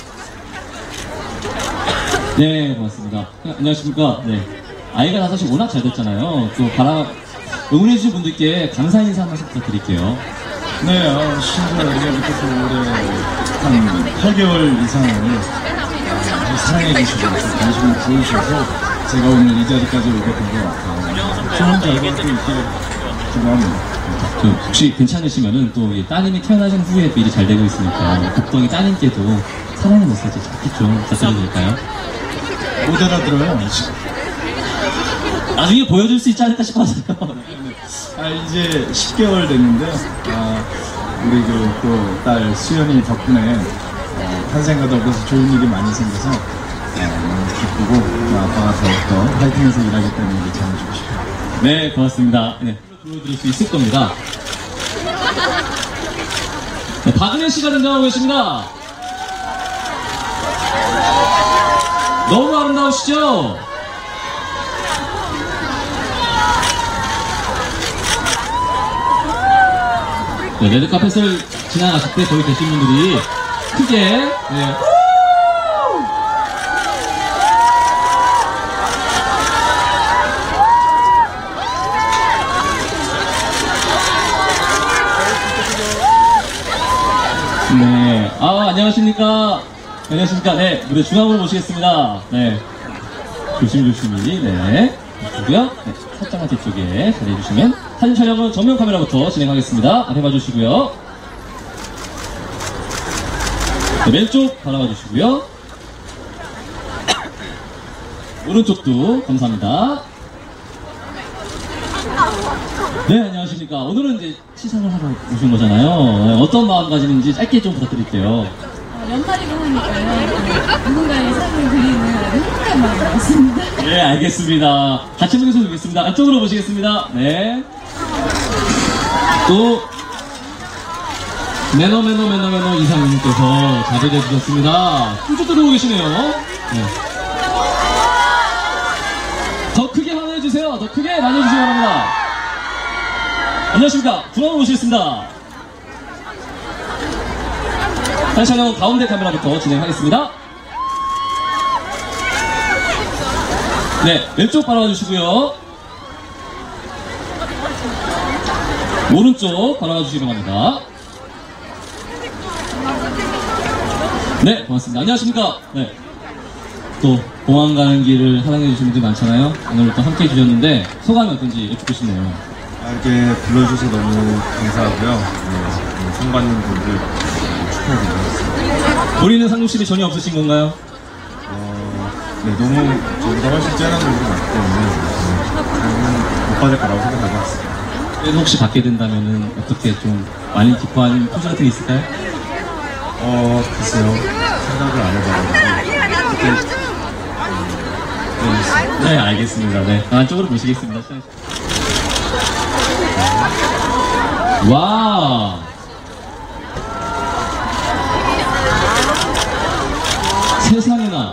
네, 고맙습니다. 네, 안녕하십니까. 네, 아이가 5시 워낙 잘 됐잖아요. 또 응원해주신 분들께 감사 인사 한 말씀 부탁드릴게요. 네, 신주가 어린애부터 올해 한 8개월 이상을 사랑해주시고 관심을 보여주셔서 제가 오늘 이 자리까지 오게 된 것 같아요. 좋은 결과도 있기를 기대합니다. 혹시 괜찮으시면은 또 따님이 태어나신 후에 또 일이 잘 되고 있으니까 복덩이 따님께도 사랑의 메시지 짧게 좀 부탁드려도 될까요? 못 알아들어요. 나중에 보여줄 수 있지 않을까 싶어서요. 이제 10개월 됐는데 우리 또 딸 수연이 덕분에 탄생과 더불어서 좋은 일이 많이 생겨서 너무 기쁘고 아빠가 더욱더 파이팅해서 일하겠다는 얘기 전해주고 싶어요. 네, 고맙습니다. 네, 보여드릴 수 있을 겁니다. 네, 박은혜 씨가 등장하고 계십니다. 너무 아름다우시죠? 네, 레드카펫을 지나가실 때 거기 계신 분들이 크게 네. 네, 안녕하십니까. 안녕하십니까. 네, 무대 중앙으로 모시겠습니다. 네. 조심조심히, 네. 이쪽이요. 네, 살짝만 뒤쪽에 자리해주시면. 사진 촬영은 정면 카메라부터 진행하겠습니다. 앞에 봐주시고요. 네, 왼쪽 바라봐 주시고요. 오른쪽도 감사합니다. 네, 안녕하십니까. 오늘은 이제 시상을 하러 오신 거잖아요. 네, 어떤 마음가짐인지 짧게 좀 부탁드릴게요. 연말이고 하니까요. 누군가의 상을 드리는 행복한 마음으로 왔습니다. 네, 알겠습니다. 같이 보면서 보겠습니다. 안쪽으로 모시겠습니다. 네. 또, 매너 이상님께서 자리해 주셨습니다. 쭉 들어오고 계시네요. 네. 더 크게 환호해주세요. 더 크게 나눠주시기 바랍니다. 안녕하십니까. 중앙으로 모시겠습니다. 다시 촬영 가운데 카메라부터 진행하겠습니다. 네, 왼쪽 바라봐 주시고요. 오른쪽 바라봐 주시기 바랍니다. 네, 고맙습니다. 안녕하십니까. 네. 또, 공항 가는 길을 사랑해 주시는 분들이 많잖아요. 오늘 또 함께 해주셨는데, 소감이 어떤지 여쭙고 싶네요. 이렇게 불러주셔서 너무 감사하고요. 네, 상 받는 분들 축하드립니다. 본인은 상륙심이 전혀 없으신 건가요? 네, 너무 저보다 훨씬 뛰어난 분들이 많기 때문에 저는 못 받을 거라고 생각하고 왔습니다. 그래도 혹시 받게 된다면은 어떻게 좀 많이 기뻐하는 포즈 같은 게 있을까요? 글쎄요. 생각을 안 해봐가지고. 네, 알겠습니다. 네. 안쪽으로 모시겠습니다. 와. 세상에나.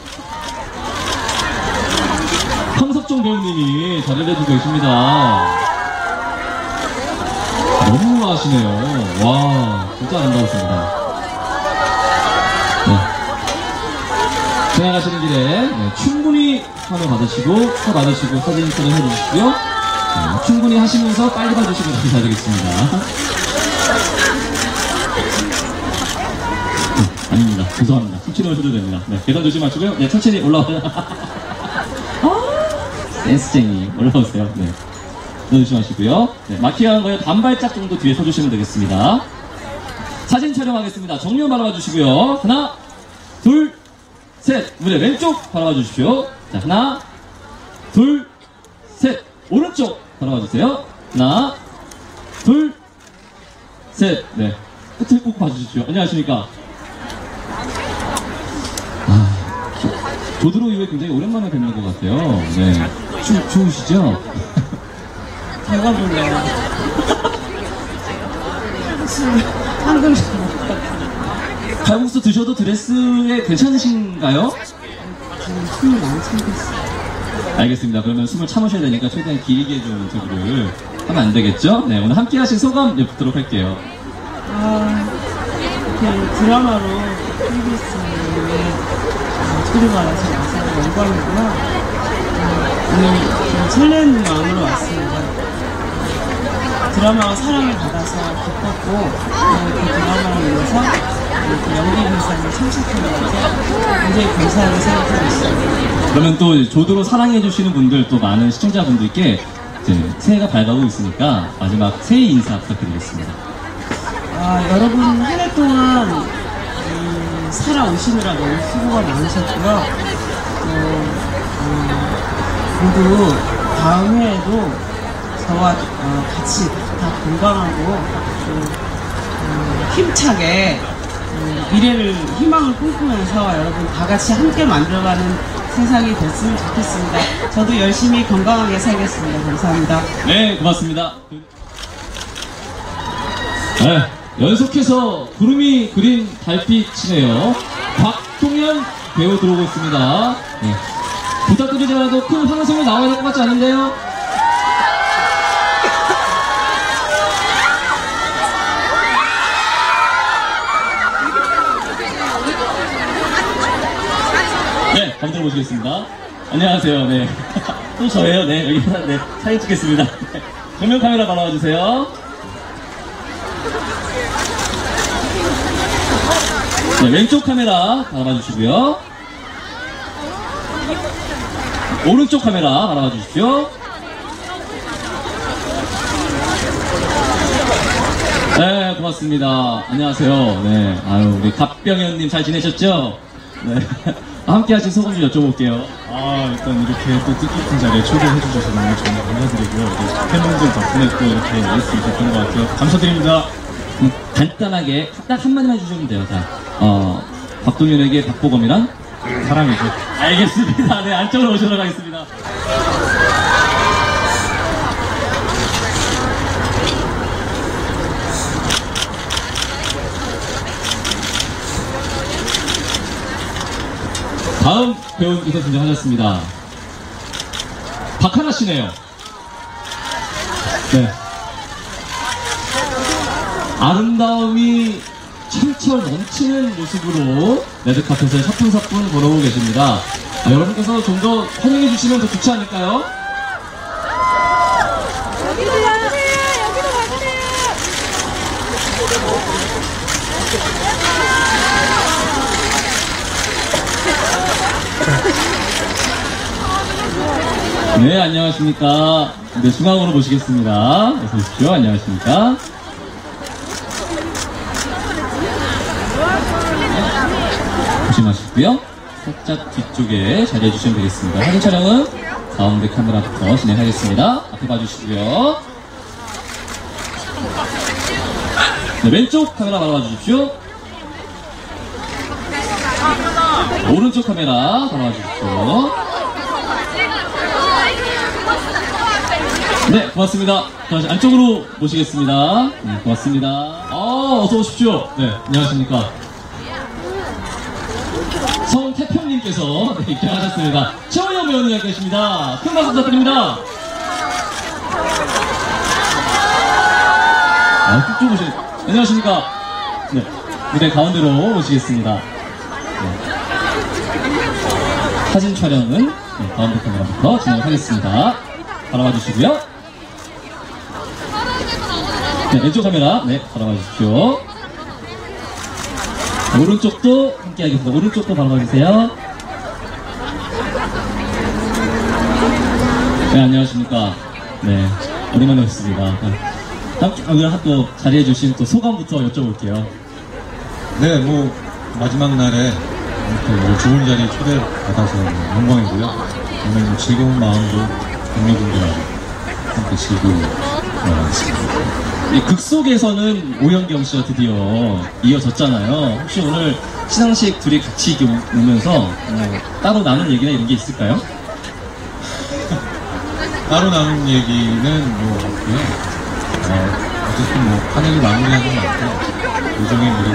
황석정 배우님이 자리를 해주고 계십니다. 너무 하시네요. 와, 진짜 아름다우십니다. 네. 지나가시는 길에 네, 충분히 환호 받으시고, 차 받으시고, 사진 촬영해 주시고요. 네, 충분히 하시면서 빨리 봐주시면 감사드리겠습니다. 네, 아닙니다. 죄송합니다. 숨치러 오셔도 됩니다. 네, 계단 조심하시고요. 네, 천천히 올라와요. 댄스쟁이 올라오세요. 네. 조심하시고요. 네, 마키아한 거에 반발짝 정도 뒤에 서주시면 되겠습니다. 사진 촬영하겠습니다. 정면 바라봐 주시고요. 하나, 둘, 셋. 무대 왼쪽 바라봐 주십시오. 자, 하나, 둘, 셋. 오른쪽 바라봐 주세요. 하나, 둘, 셋. 네. 끝을 꼭 봐주십시오. 안녕하십니까. 조드로 이후에 굉장히 오랜만에 뵙는 것 같아요. 네. 추우시죠? 제가 몰라요. 한글 칼국수 드셔도 드레스에 괜찮으신가요? 지금 숨을 많이 참겠어요. 알겠습니다. 그러면 숨을 참으셔야 되니까 최대한 길게 좀 인터뷰를 하면 안 되겠죠? 네, 오늘 함께 하신 소감 여쭙도록 할게요. 이렇게 드라마로 KBS에 출연하셔서 와서 영광이고요. 오늘 좀 설레는 마음으로 왔습니다. 드라마가 사랑을 받아서 기뻤고 그 드라마를 위해서 연기 회사를 참석해서 굉장히 감사하게 생각하고 있습니다. 그러면 또 조드로 사랑해주시는 분들 또 많은 시청자분들께 이제 새해가 밝아오고 있으니까 마지막 새해 인사 부탁드리겠습니다. 여러분 한 해 동안 살아오시느라 너무 수고가 많으셨고요. 모두 다음 해에도 저와 같이 다 건강하고 힘차게 미래를 희망을 꿈꾸면서 여러분 다 같이 함께 만들어가는 세상이 됐으면 좋겠습니다. 저도 열심히 건강하게 살겠습니다. 감사합니다. 네, 고맙습니다. 네, 연속해서 구름이 그린 달빛이네요. 박동현 배우 들어오고 있습니다. 네. 부탁드리더라도 큰 환호성이 나와야 될 것 같지 않은데요? 네, 감독 모시겠습니다. 안녕하세요. 네. 또 저예요. 네, 여기 네, 사진 찍겠습니다. 네. 정면 카메라 바라봐 주세요. 네, 왼쪽 카메라 바라봐 주시고요. 오른쪽 카메라 바라봐 주십시오. 네, 고맙습니다. 안녕하세요. 네, 아유, 우리 갑병현님 잘 지내셨죠? 네. 함께 하신 소감 좀 여쭤볼게요. 일단 이렇게 또 뜻깊은 자리에 초대해 주셔서 너무 정말 감사드리고요. 팬분들 덕분에 또 이렇게 올 수 있었던 것 같아요. 감사드립니다. 간단하게 딱 한마디만 해주시면 돼요. 자, 박동현에게 박보검이란? 사랑이죠. 알겠습니다. 네, 안쪽으로 오시도록 하겠습니다. 다음 배우님께서 등장하셨습니다. 박하나 씨네요. 네. 아름다움이 철철 넘치는 모습으로 레드카펫을 사뿐사뿐 걸어오고 계십니다. 여러분께서 좀 더 환영해 주시면 더 좋지 않을까요? 여기도 와주세요. 여기도 와주세요. 네, 안녕하십니까. 네, 중앙으로 모시겠습니다. 어서 오십시오. 안녕하십니까. 조심하시고요. 살짝 뒤쪽에 자리해 주시면 되겠습니다. 사진 촬영은 가운데 카메라부터 진행하겠습니다. 앞에 봐주시고요. 네, 왼쪽 카메라 바라봐 주십시오. 오른쪽 카메라 바라봐 주십시오. 네, 고맙습니다. 다시 안쪽으로 모시겠습니다. 네, 고맙습니다. 어서 오십시오. 네, 안녕하십니까. 성태평님께서 네, 입장하셨습니다. 최원영 배우님 함께 계십니다. 큰 박수 부탁드립니다. 쭉쭉 오시. 안녕하십니까. 네, 무대 가운데로 모시겠습니다. 네. 사진 촬영은 네, 가운데 카메라부터 진행하겠습니다. 바라봐 주시고요. 네, 왼쪽 카메라 네, 바라봐 주십시오. 오른쪽도 함께 하겠습니다. 오른쪽도 바라봐 주세요. 네, 안녕하십니까. 네, 오랜만에 오셨습니다. 오늘 또 자리해 주신 또 소감부터 여쭤볼게요. 네, 뭐 마지막 날에 이렇게 좋은 자리에 초대받아서 영광이고요. 정말 뭐 즐거운 마음으로 동료분들하고 함께 즐거운 있습니다. 이 극 속에서는 오연경 씨와 드디어 이어졌잖아요. 혹시 오늘 시상식 둘이 같이 오면서 따로 나눈 얘기나 이런 게 있을까요? 따로 나눈 얘기는 뭐 없고요. 어쨌든 뭐 하늘이 마무리하는 것 같고 요정의 무대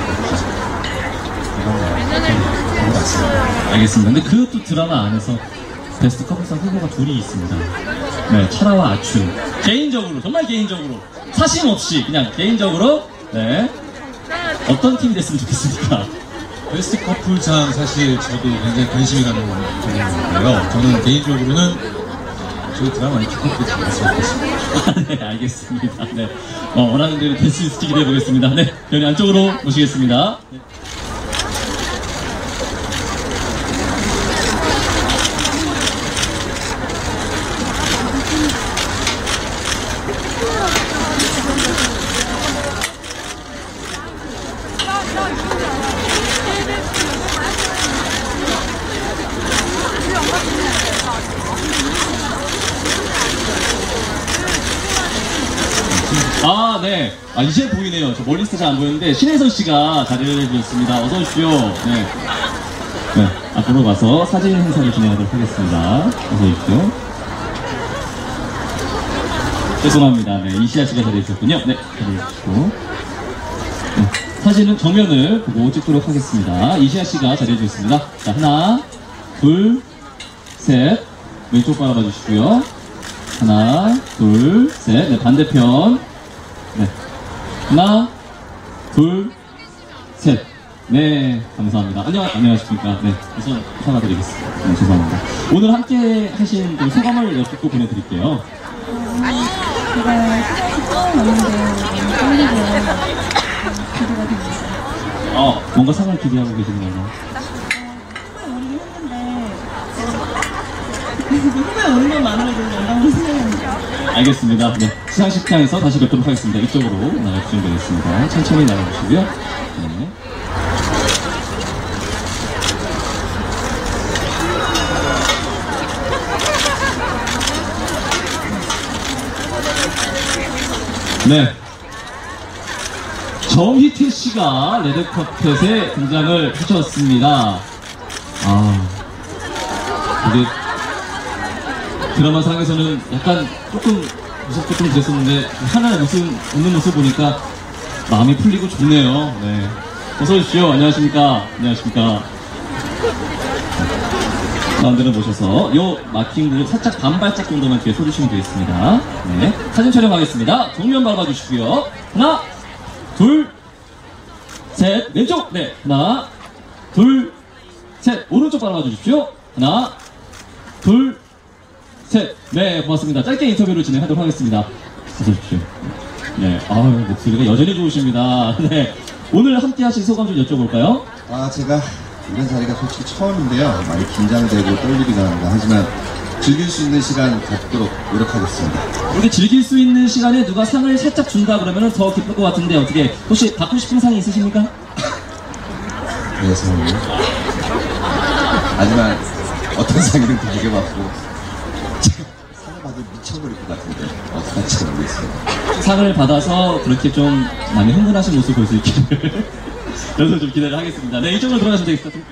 이런 거 같습니다. 알겠습니다. 근데 그것도 드라마 안에서 베스트 커플상 후보가 둘이 있습니다. 네, 철아와 아춘. 개인적으로, 정말 개인적으로, 사심 없이 그냥 개인적으로 네, 어떤 팀이 됐으면 좋겠습니까? 베스트 커플상 사실 저도 굉장히 관심이 가는 부분인데요. 저는 개인적으로는 저희 드라마에 기꺼이 잘했으면 좋겠습니다. 네, 알겠습니다. 네, 원하는 대로 될 수 있을지 기대해 보겠습니다. 네, 변희 안쪽으로 모시겠습니다. 네. 네. 이제 보이네요. 저 멀리서 잘 안 보이는데, 신혜선 씨가 자리를 해주셨습니다. 어서오십시오. 네. 네. 앞으로 가서 사진 행사를 진행하도록 하겠습니다. 어서오십시오. 죄송합니다. 네. 이시아 씨가 자리해 주셨군요. 네. 자리해 주시고. 네. 사진은 정면을 보고 찍도록 하겠습니다. 이시아 씨가 자리해 주셨습니다. 자, 하나, 둘, 셋. 왼쪽 바라봐 주시고요. 하나, 둘, 셋. 네, 반대편. 네. 하나, 둘, 셋. 네, 감사합니다. 안녕하십니까. 네, 우선 사과드리겠습니다. 네, 죄송합니다. 오늘 함께 하신 그 소감을 여쭙고 보내드릴게요. 제가 시상식 처음 왔는데 너무 떨리고요. 기대가 됩니다. 뭔가 상을 기대하고 계시는 건가요? 오긴 했는데 후배 오는 것만으로도 영광을 생각합니다. 알겠습니다. 네, 시상식장에서 다시 뵙도록 하겠습니다. 이쪽으로 나가주시면 되겠습니다. 천천히 나가주시고요. 네. 네. 정희태 씨가 레드카펫에 등장을 하셨습니다. 이게 드라마상에서는 약간 조금 무섭고 좀 그랬었는데 하나의 웃는 모습 보니까 마음이 풀리고 좋네요. 네. 어서 오십시오. 안녕하십니까. 안녕하십니까. 가운데를 모셔서 요 마킹 부분 살짝 반발짝 정도만 뒤에 서주시면 되겠습니다. 네. 사진 촬영하겠습니다. 정면 바라봐 주시고요. 하나, 둘, 셋. 왼쪽. 네. 하나, 둘, 셋. 오른쪽 바라봐 주십시오. 하나, 둘, 셋. 네, 고맙습니다. 짧게 인터뷰를 진행하도록 하겠습니다. 어서 오십시오. 네. 목소리가 여전히 좋으십니다. 네. 오늘 함께 하신 소감 좀 여쭤볼까요? 제가 이런 자리가 솔직히 처음인데요. 많이 긴장되고 떨리기도 합니다. 하지만 즐길 수 있는 시간 갖도록 노력하겠습니다. 이렇게 즐길 수 있는 시간에 누가 상을 살짝 준다 그러면 더 기쁠 것 같은데 어떻게 혹시 받고 싶은 상이 있으십니까? 네, 상이요. 하지만 어떤 상이든 되게 받고 상을 받으면 미쳐버릴 것 같은데 어떻게 할지 모르겠어요. 상을 받아서 그렇게 좀 많이 흥분하신 모습 볼 수 있기를 여기서 좀 기대를 하겠습니다. 네, 이쪽으로 들어가시면 되겠습니다.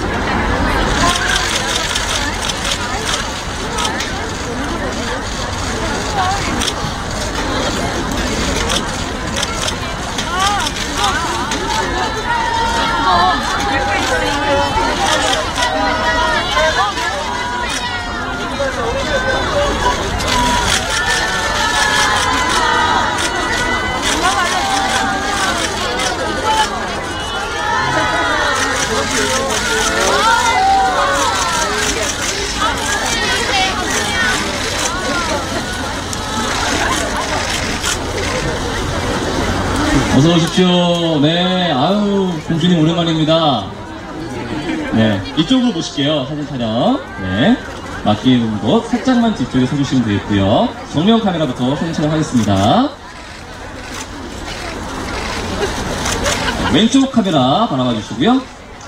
어서 오십시오. 네, 공주님 오랜만입니다. 네, 이쪽으로 모실게요. 사진 촬영. 네, 맡기는 곳 살짝만 뒤쪽에 서주시면 되겠고요. 정면 카메라부터 사진 촬영하겠습니다. 왼쪽 카메라 바라봐 주시고요.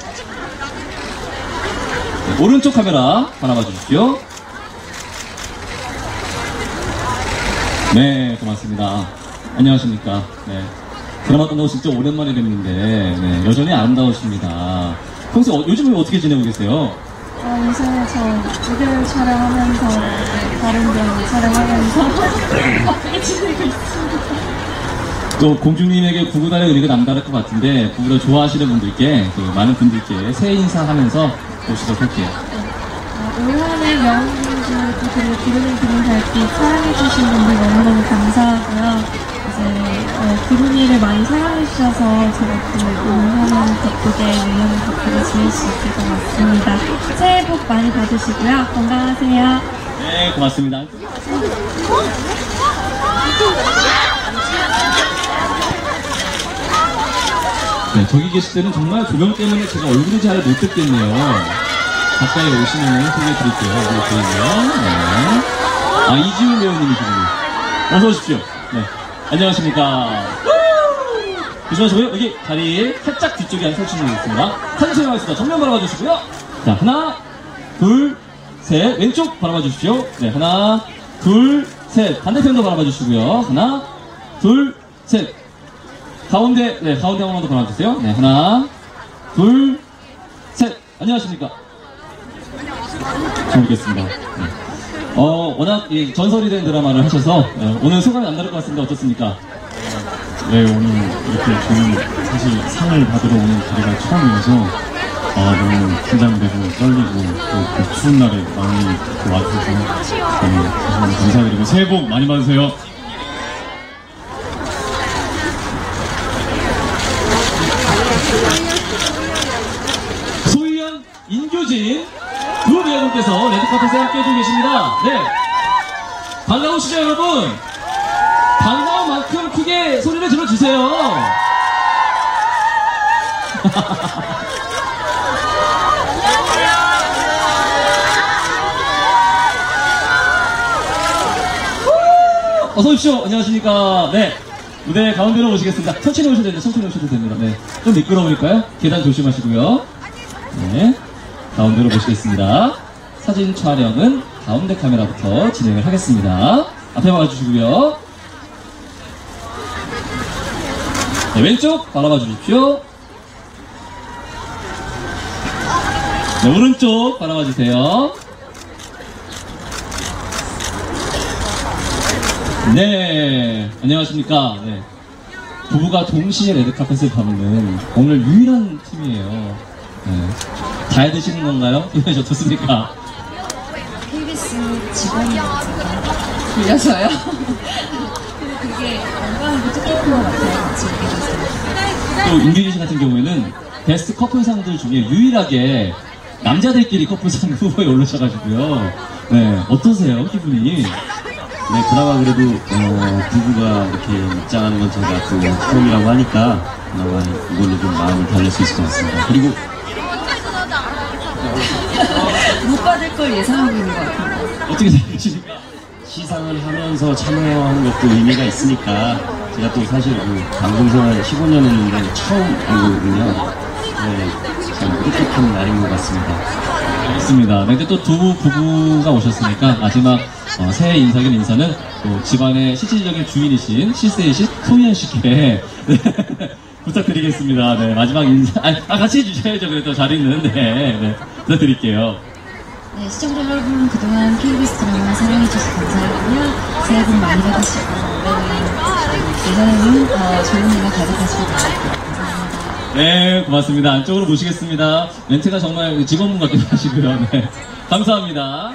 네, 오른쪽 카메라 바라봐 주십시오. 네, 고맙습니다. 안녕하십니까. 네. 드라마 끝나고 진짜 오랜만에 뵙는데, 네, 여전히 아름다우십니다. 평소 요즘에 어떻게 지내고 계세요? 요새 저 무대를 촬영하면서 다른 배우 촬영하면서 바쁘게 지내고 있습니다. 또 공주님에게 구구단의 의미가 남다를 것 같은데 구구를 좋아하시는 분들께 또 많은 분들께 새해 인사하면서 모시도록 할게요. 올 한해 명언들도 그리고 구름이 그린 달빛 사랑해주신 분들 너무너무 감사하고요. 이제 구름이를 많이 사랑해주셔서 제가 올 한해 덕분에 내년을 덕분에 지낼 수 있을 것 같습니다. 새해 복 많이 받으시고요. 건강하세요. 네, 고맙습니다. 네, 저기 계실 때는 정말 조명 때문에 제가 얼굴을 잘 못 듣겠네요. 가까이 오시면 소개해 드릴게요. 네. 이지훈 배우님이시군요. 어서 오십시오. 네. 안녕하십니까. 조심하시고요. 여기 다리 살짝 뒤쪽에 한 서주시면 되겠습니다. 사진 촬영하겠습니다. 정면 바라봐 주시고요. 자, 하나, 둘, 셋. 왼쪽 바라봐 주십시오. 네, 하나, 둘, 셋. 반대편도 바라봐 주시고요. 하나, 둘, 셋. 가운데, 네, 가운데 한 번 더 바라봐 주세요. 네, 하나, 둘, 셋. 안녕하십니까. 잘 뵙겠습니다. 네. 워낙 전설이 된 드라마를 하셔서 오늘 소감이 남다를 것 같습니다. 어떻습니까? 네, 오늘 이렇게 저는 사실 상을 받으러 오는 자리가 처음이어서 너무 긴장되고 떨리고 또 추운 날에 많이 와주셔서 너무 감사드리고 새해 복 많이 받으세요. 소희연, 인규진 두 배우분께서 레드카펫에 함께 해주고 계십니다. 네, 반가우시죠 여러분? 반가운 만큼 크게 소리를 질러주세요. 어서 오십시오. 안녕하십니까. 네, 무대 가운데로 모시겠습니다. 천천히 오셔도 됩니다. 천천히 오셔도 됩니다. 네, 좀 미끄러우니까요. 계단 조심하시고요. 네, 가운데로 모시겠습니다. 사진 촬영은 가운데 카메라부터 진행을 하겠습니다. 앞에 와주시고요. 네, 왼쪽 바라봐 주십시오. 네, 오른쪽 바라봐 주세요. 네, 안녕하십니까. 네, 부부가 동시에 레드카펫을 밟는 오늘 유일한 팀이에요. 네, 잘 드시는 건가요? 이번에 저 좋습니까? KBS 직원이라서 들려서요. 그게 건강하고 뜻깊은 것 같아요. 같이 이렇게 돼서. 또 임규진 씨 같은 경우에는 베스트 커플상들 중에 유일하게 남자들끼리 커플상 후보에 올라셔가지고요. 네, 어떠세요? 기분이? 네, 그나마 그래도 부부가 이렇게 입장하는 건 제가 또 처음이라고 하니까 그나마 이걸로 좀 마음을 달랠 수 있을 것 같습니다. 그리고 못 받을 걸 예상하고 있는 것 같아요. 어떻게 생각하십니까? 시상을 하면서 참여하는 것도 의미가 있으니까 제가 또 사실 방송생활 15년 했는데 처음 알거든요. 네, 참 뜻깊은 날인 것 같습니다. 알겠습니다. 네, 근데 또 두 부부가 오셨으니까 마지막 새해 인사긴 인사는 또 집안의 실질적인 주인이신 실세이신 소희연 씨께 네, 부탁드리겠습니다. 네, 마지막 인사 같이 해주셔야죠. 그래도 잘 있는데 네, 부탁드릴게요. 네, 시청자 여러분 그동안 KBS 드라마 사랑해주셔서 감사하고요. 새해 복 많이 받으시고 내년에는 좋은 일만 가득하시길 바랍니다. 감사합니다. 네, 고맙습니다. 안쪽으로 모시겠습니다. 멘트가 정말 직원분 같기도 하시고요. 네, 감사합니다.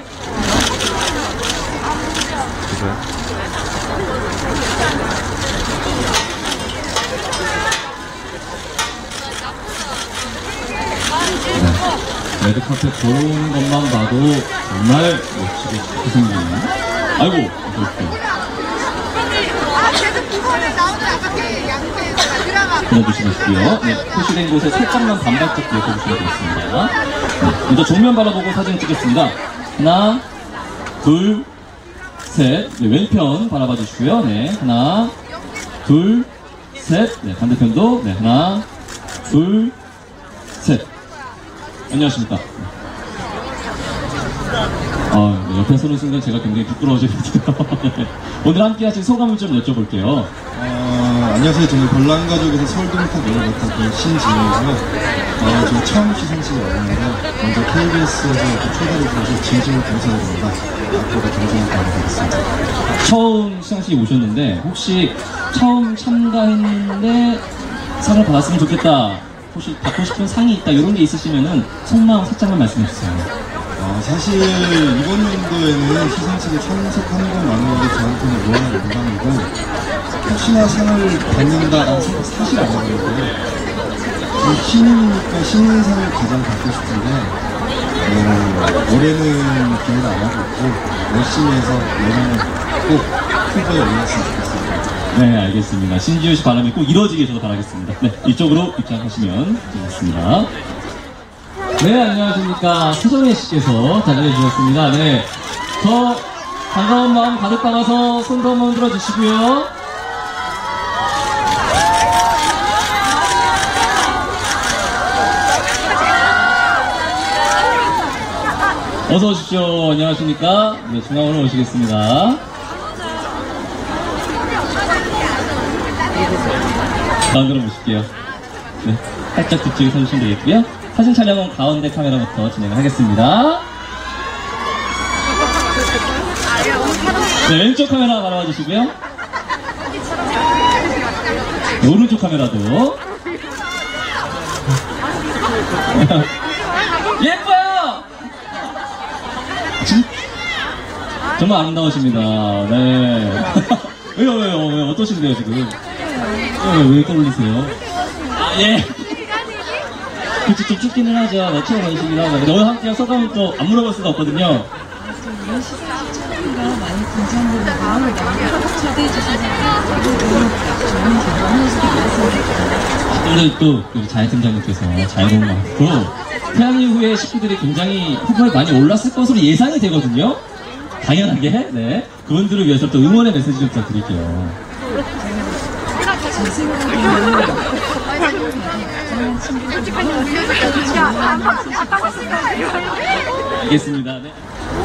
레드카펫 들어오는 것만 봐도 정말 멋지게 좋게 생기네요. 아이고, 그려주시고요. 네, 표시된 곳에 살짝만 반발짝 기억해주시면 되겠습니다. 네, 먼저 정면 바라보고 사진 찍겠습니다. 하나, 둘, 셋. 네, 왼편 바라봐 주시고요. 네, 하나, 둘, 셋. 네, 반대편도. 네, 하나, 둘, 셋. 안녕하십니까. 네, 옆에 서는 순간 제가 굉장히 부끄러워지거든요. 네, 오늘 함께 하신 소감을 좀 여쭤볼게요. 안녕하세요. 저는 별난가족에서 서울동탁 역을 맡았던 신진우이고요. 저 처음 시상식에 왔는데 먼저 KBS에서 초대를 주셔서 진심으로 감사드립니다. 앞으로도 감사히 바라겠습니다. 처음 시상식에 오셨는데 혹시 처음 참가했는데 상을 받았으면 좋겠다, 혹시 받고 싶은 상이 있다, 이런 게 있으시면은 속마음 살짝만 말씀해 주세요. 사실 이번 연도에는 시상식에 참석하는 것만으로도 저한테는 무한한 영광이고 혹시나 상을 받는다라는 생각 사실 안 하거든요. 신인이니까 신인상을 가장 받고 싶은데 올해는 기회를 안 하고 있고 열심히 해서 내년에 꼭 후보에 올랐으면 좋겠습니다. 네, 알겠습니다. 신지우 씨 바람이 꼭 이루어지게 저도 바라겠습니다. 네, 이쪽으로 입장하시면 되겠습니다. 네, 안녕하십니까. 서정혜 씨께서 자리해 주셨습니다. 네, 저 반가운 마음 가득 담아서 손도 한번 들어주시고요. 어서 오십시오. 안녕하십니까. 네, 중앙으로 모시겠습니다. 가운데로 모실게요. 네, 살짝 뒤쪽에 서주시면 되겠고요. 사진 촬영은 가운데 카메라부터 진행을 하겠습니다. 네, 왼쪽 카메라 바라봐 주시고요. 네, 오른쪽 카메라도. 예뻐요! 정말 아름다우십니다. 네. 왜요? 어떠신데요, 지금? 왜 떠올리세요? 아, 예. 그치, 좀 춥기는 하죠. 네, 처음 오시긴 하고. 근데 오늘 함께 소감은 또 안 물어볼 수가 없거든요. 이런 시상이 처음이라 많이 긴장되는데요. 초대해주셔서 감사드리고 좋은 경험하시길 바랍니다. 오늘 또 우리 자혜 팀장님께서 자유로움만으로 태양 이후에 식구들이 굉장히 후보에 많이 올랐을 것으로 예상이 되거든요. 당연하게. 네. 그분들을 위해서 또 응원의 메시지 좀 부탁드릴게요. 제 생각에는 다양한 친구들과 알겠습니다. 네.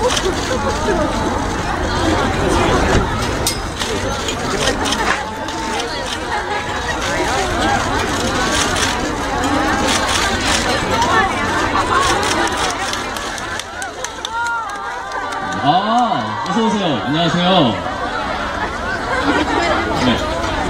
아, 어서오세요. 안녕하세요. 네.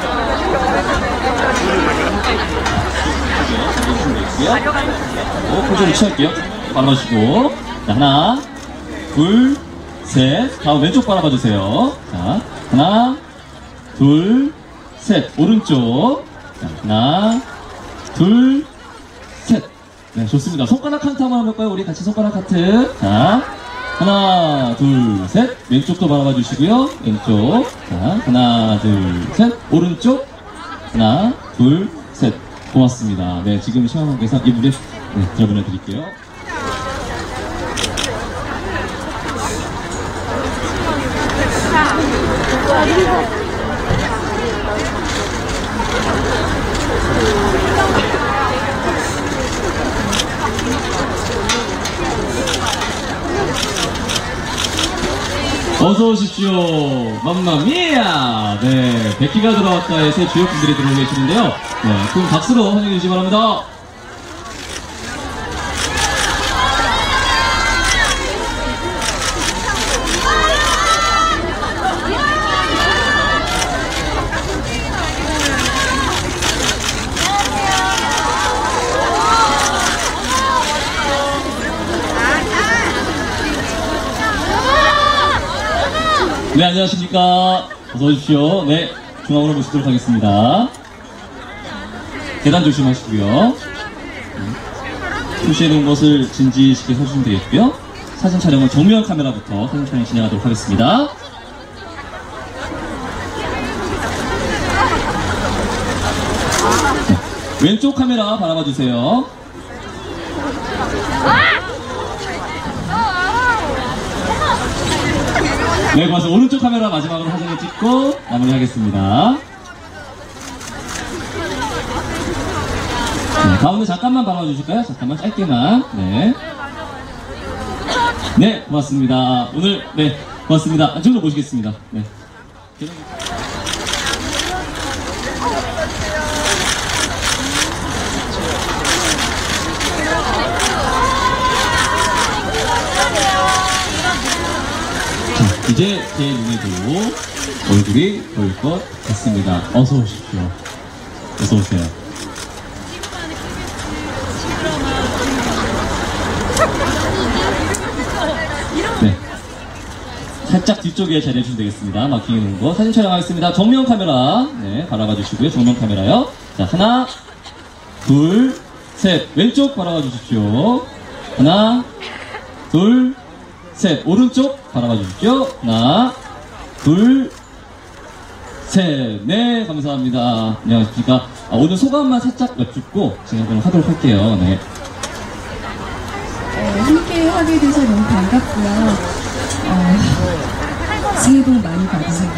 포즈를 취할게요. 바라봐주시고. 자, 하나, 둘, 셋. 다음 왼쪽 바라봐주세요. 자, 하나, 둘, 셋. 오른쪽. 자, 하나, 둘, 셋. 네, 좋습니다. 손가락 하트 한번 해볼까요? 우리 같이 손가락 하트. 자, 하나, 둘, 셋. 왼쪽도 바라봐 주시고요. 왼쪽. 자, 하나, 둘, 셋. 오른쪽. 하나, 둘, 셋. 고맙습니다. 네, 지금 시간 관계상 이 무대 들어보내 드릴게요. 어서 오십시오. 맘마미야. 네, 백기가 들어왔다의 새 주역분들이 들어오고 계시는데요. 네, 큰 박수로 환영해 주시기 바랍니다. 네, 안녕하십니까. 어서 오십시오. 네, 중앙으로 모시도록 하겠습니다. 계단 조심하시고요. 표시해놓은 것을 진지하게 서주시면 되겠고요. 사진 촬영은 정면 카메라부터 사진 촬영 진행하도록 하겠습니다. 네, 왼쪽 카메라 바라봐 주세요. 네, 고맙습니다. 오른쪽 카메라 마지막으로 사진을 찍고 마무리하겠습니다. 네, 가운데 잠깐만 바라봐 주실까요? 잠깐만 짧게만. 네. 네, 고맙습니다. 오늘, 네, 고맙습니다. 안쪽으로 모시겠습니다. 네. 자, 이제 제 눈에도 얼굴이 보일 것 같습니다. 어서 오십시오. 어서 오세요. 네. 살짝 뒤쪽에 자리해 주시면 되겠습니다. 마킹해 놓은 거. 사진 촬영하겠습니다. 정면 카메라. 네, 바라봐 주시고요. 정면 카메라요. 자, 하나, 둘, 셋. 왼쪽 바라봐 주십시오. 하나, 둘, 셋. 오른쪽 바라봐 주십시오. 하나, 둘, 셋. 네, 감사합니다. 안녕하십니까. 오늘 소감만 살짝 여쭙고 진행을 하도록 할게요. 네. 함께 하게 돼서 너무 반갑고요. 새해 복 많이 받으세요.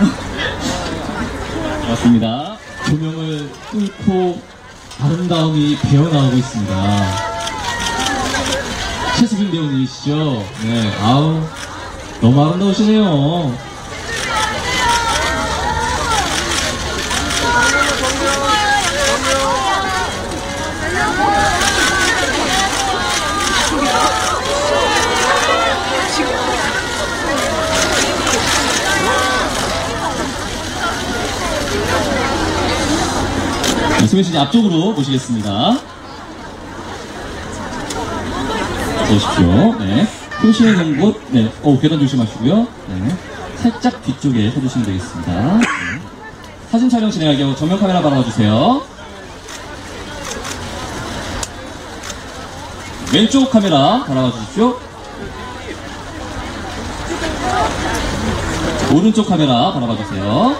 맞습니다. 조명을 뚫고 아름다움이 배어나오고 있습니다. 최수빈 배우님이시죠? 네, 아우, 너무 아름다우시네요. 수민 씨 앞쪽으로 모시겠습니다. 어서 오십시오. 네. 표시해놓은 곳, 네. 계단 조심하시고요. 네. 살짝 뒤쪽에 서주시면 되겠습니다. 네. 사진 촬영 진행하기 하고 정면 카메라 바라봐주세요. 왼쪽 카메라 바라봐 주십시오. 오른쪽 카메라 바라봐 주세요.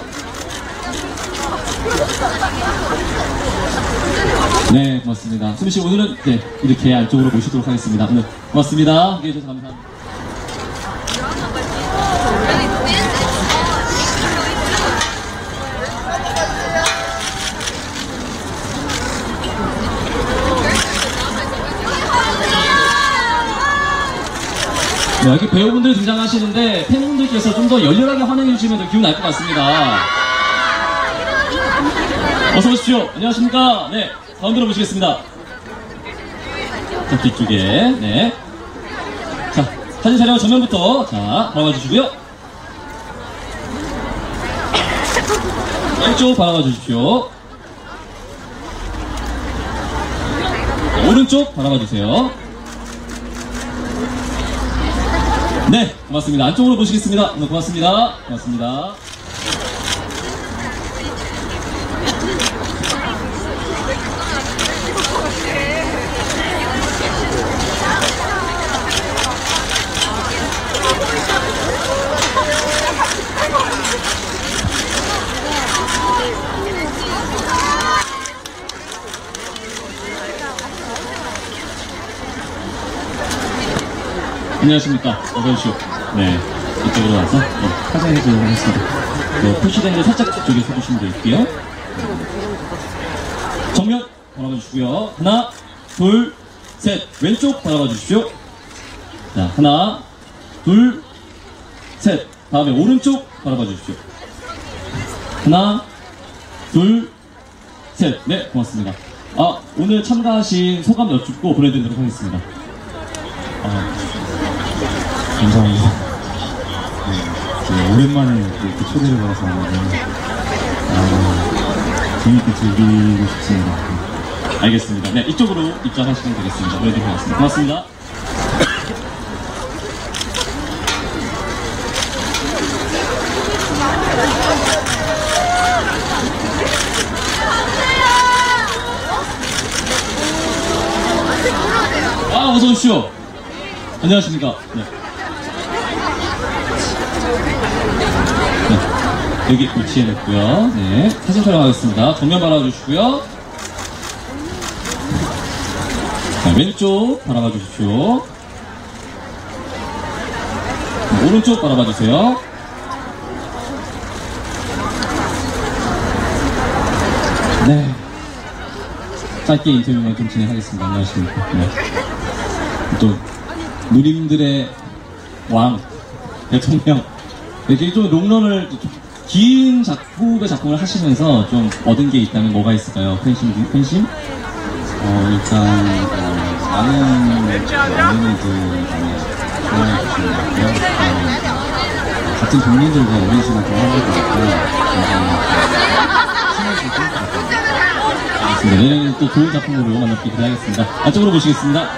네, 고맙습니다. 수민 씨 오늘은 네, 이렇게 안쪽으로 모시도록 하겠습니다. 오늘 고맙습니다. 함께해 주셔서 감사합니다. 네, 여기 배우분들 등장하시는데 팬분들께서 좀 더 열렬하게 환영해 주시면 더 기분 날 것 같습니다. 어서 오십시오. 안녕하십니까. 네, 가운데로 모시겠습니다. 자, 뒤쪽에. 네. 자, 사진 촬영 전면부터 자 바라봐 주시고요. 왼쪽 바라봐 주십시오. 오른쪽 바라봐 주세요. 네, 고맙습니다. 안쪽으로 모시겠습니다. 네, 고맙습니다. 고맙습니다. 안녕하십니까. 어서오십시오. 네. 이쪽으로 와서 화장해 주도록 하겠습니다. 표시된 데 살짝 뒤쪽에 서주시면 되겠고요. 정면 바라봐 주시고요. 하나, 둘, 셋. 왼쪽 바라봐 주십시오. 자, 하나, 둘, 셋. 다음에 오른쪽 바라봐 주십시오. 하나, 둘, 셋. 네, 고맙습니다. 오늘 참가하신 소감 여쭙고 보내드리도록 하겠습니다. 감사합니다. 네, 오랜만에 이렇게 초대를 받아서 왔는데 재밌게 즐기고 싶습니다. 알겠습니다. 네, 이쪽으로 입장하시면 되겠습니다. 보내드리도록 하겠습니다. 고맙습니다. 어서 오십시오. 안녕하십니까. 네. 네. 여기 위치해냈고요. 네. 사진 촬영하겠습니다. 정면 바라봐주시고요. 자, 왼쪽 바라봐주십시오. 네, 오른쪽 바라봐주세요. 네. 짧게 인터뷰만 좀 진행하겠습니다. 안녕하십니까. 네. 또 누님들의 왕 대통령 이렇게 좀 롱런을 긴 작품의 작품을 하시면서 좀 얻은 게 있다면 뭐가 있을까요? 팬심? 일단 많은 연예인들 좋아해 주시는 것 같고요. 같은 동료들과 오랜 시간 동행하게 되었고 알겠습니다. 내년에는 또 좋은 작품으로 만나뵙게 기대하겠습니다. 안쪽으로 모시겠습니다.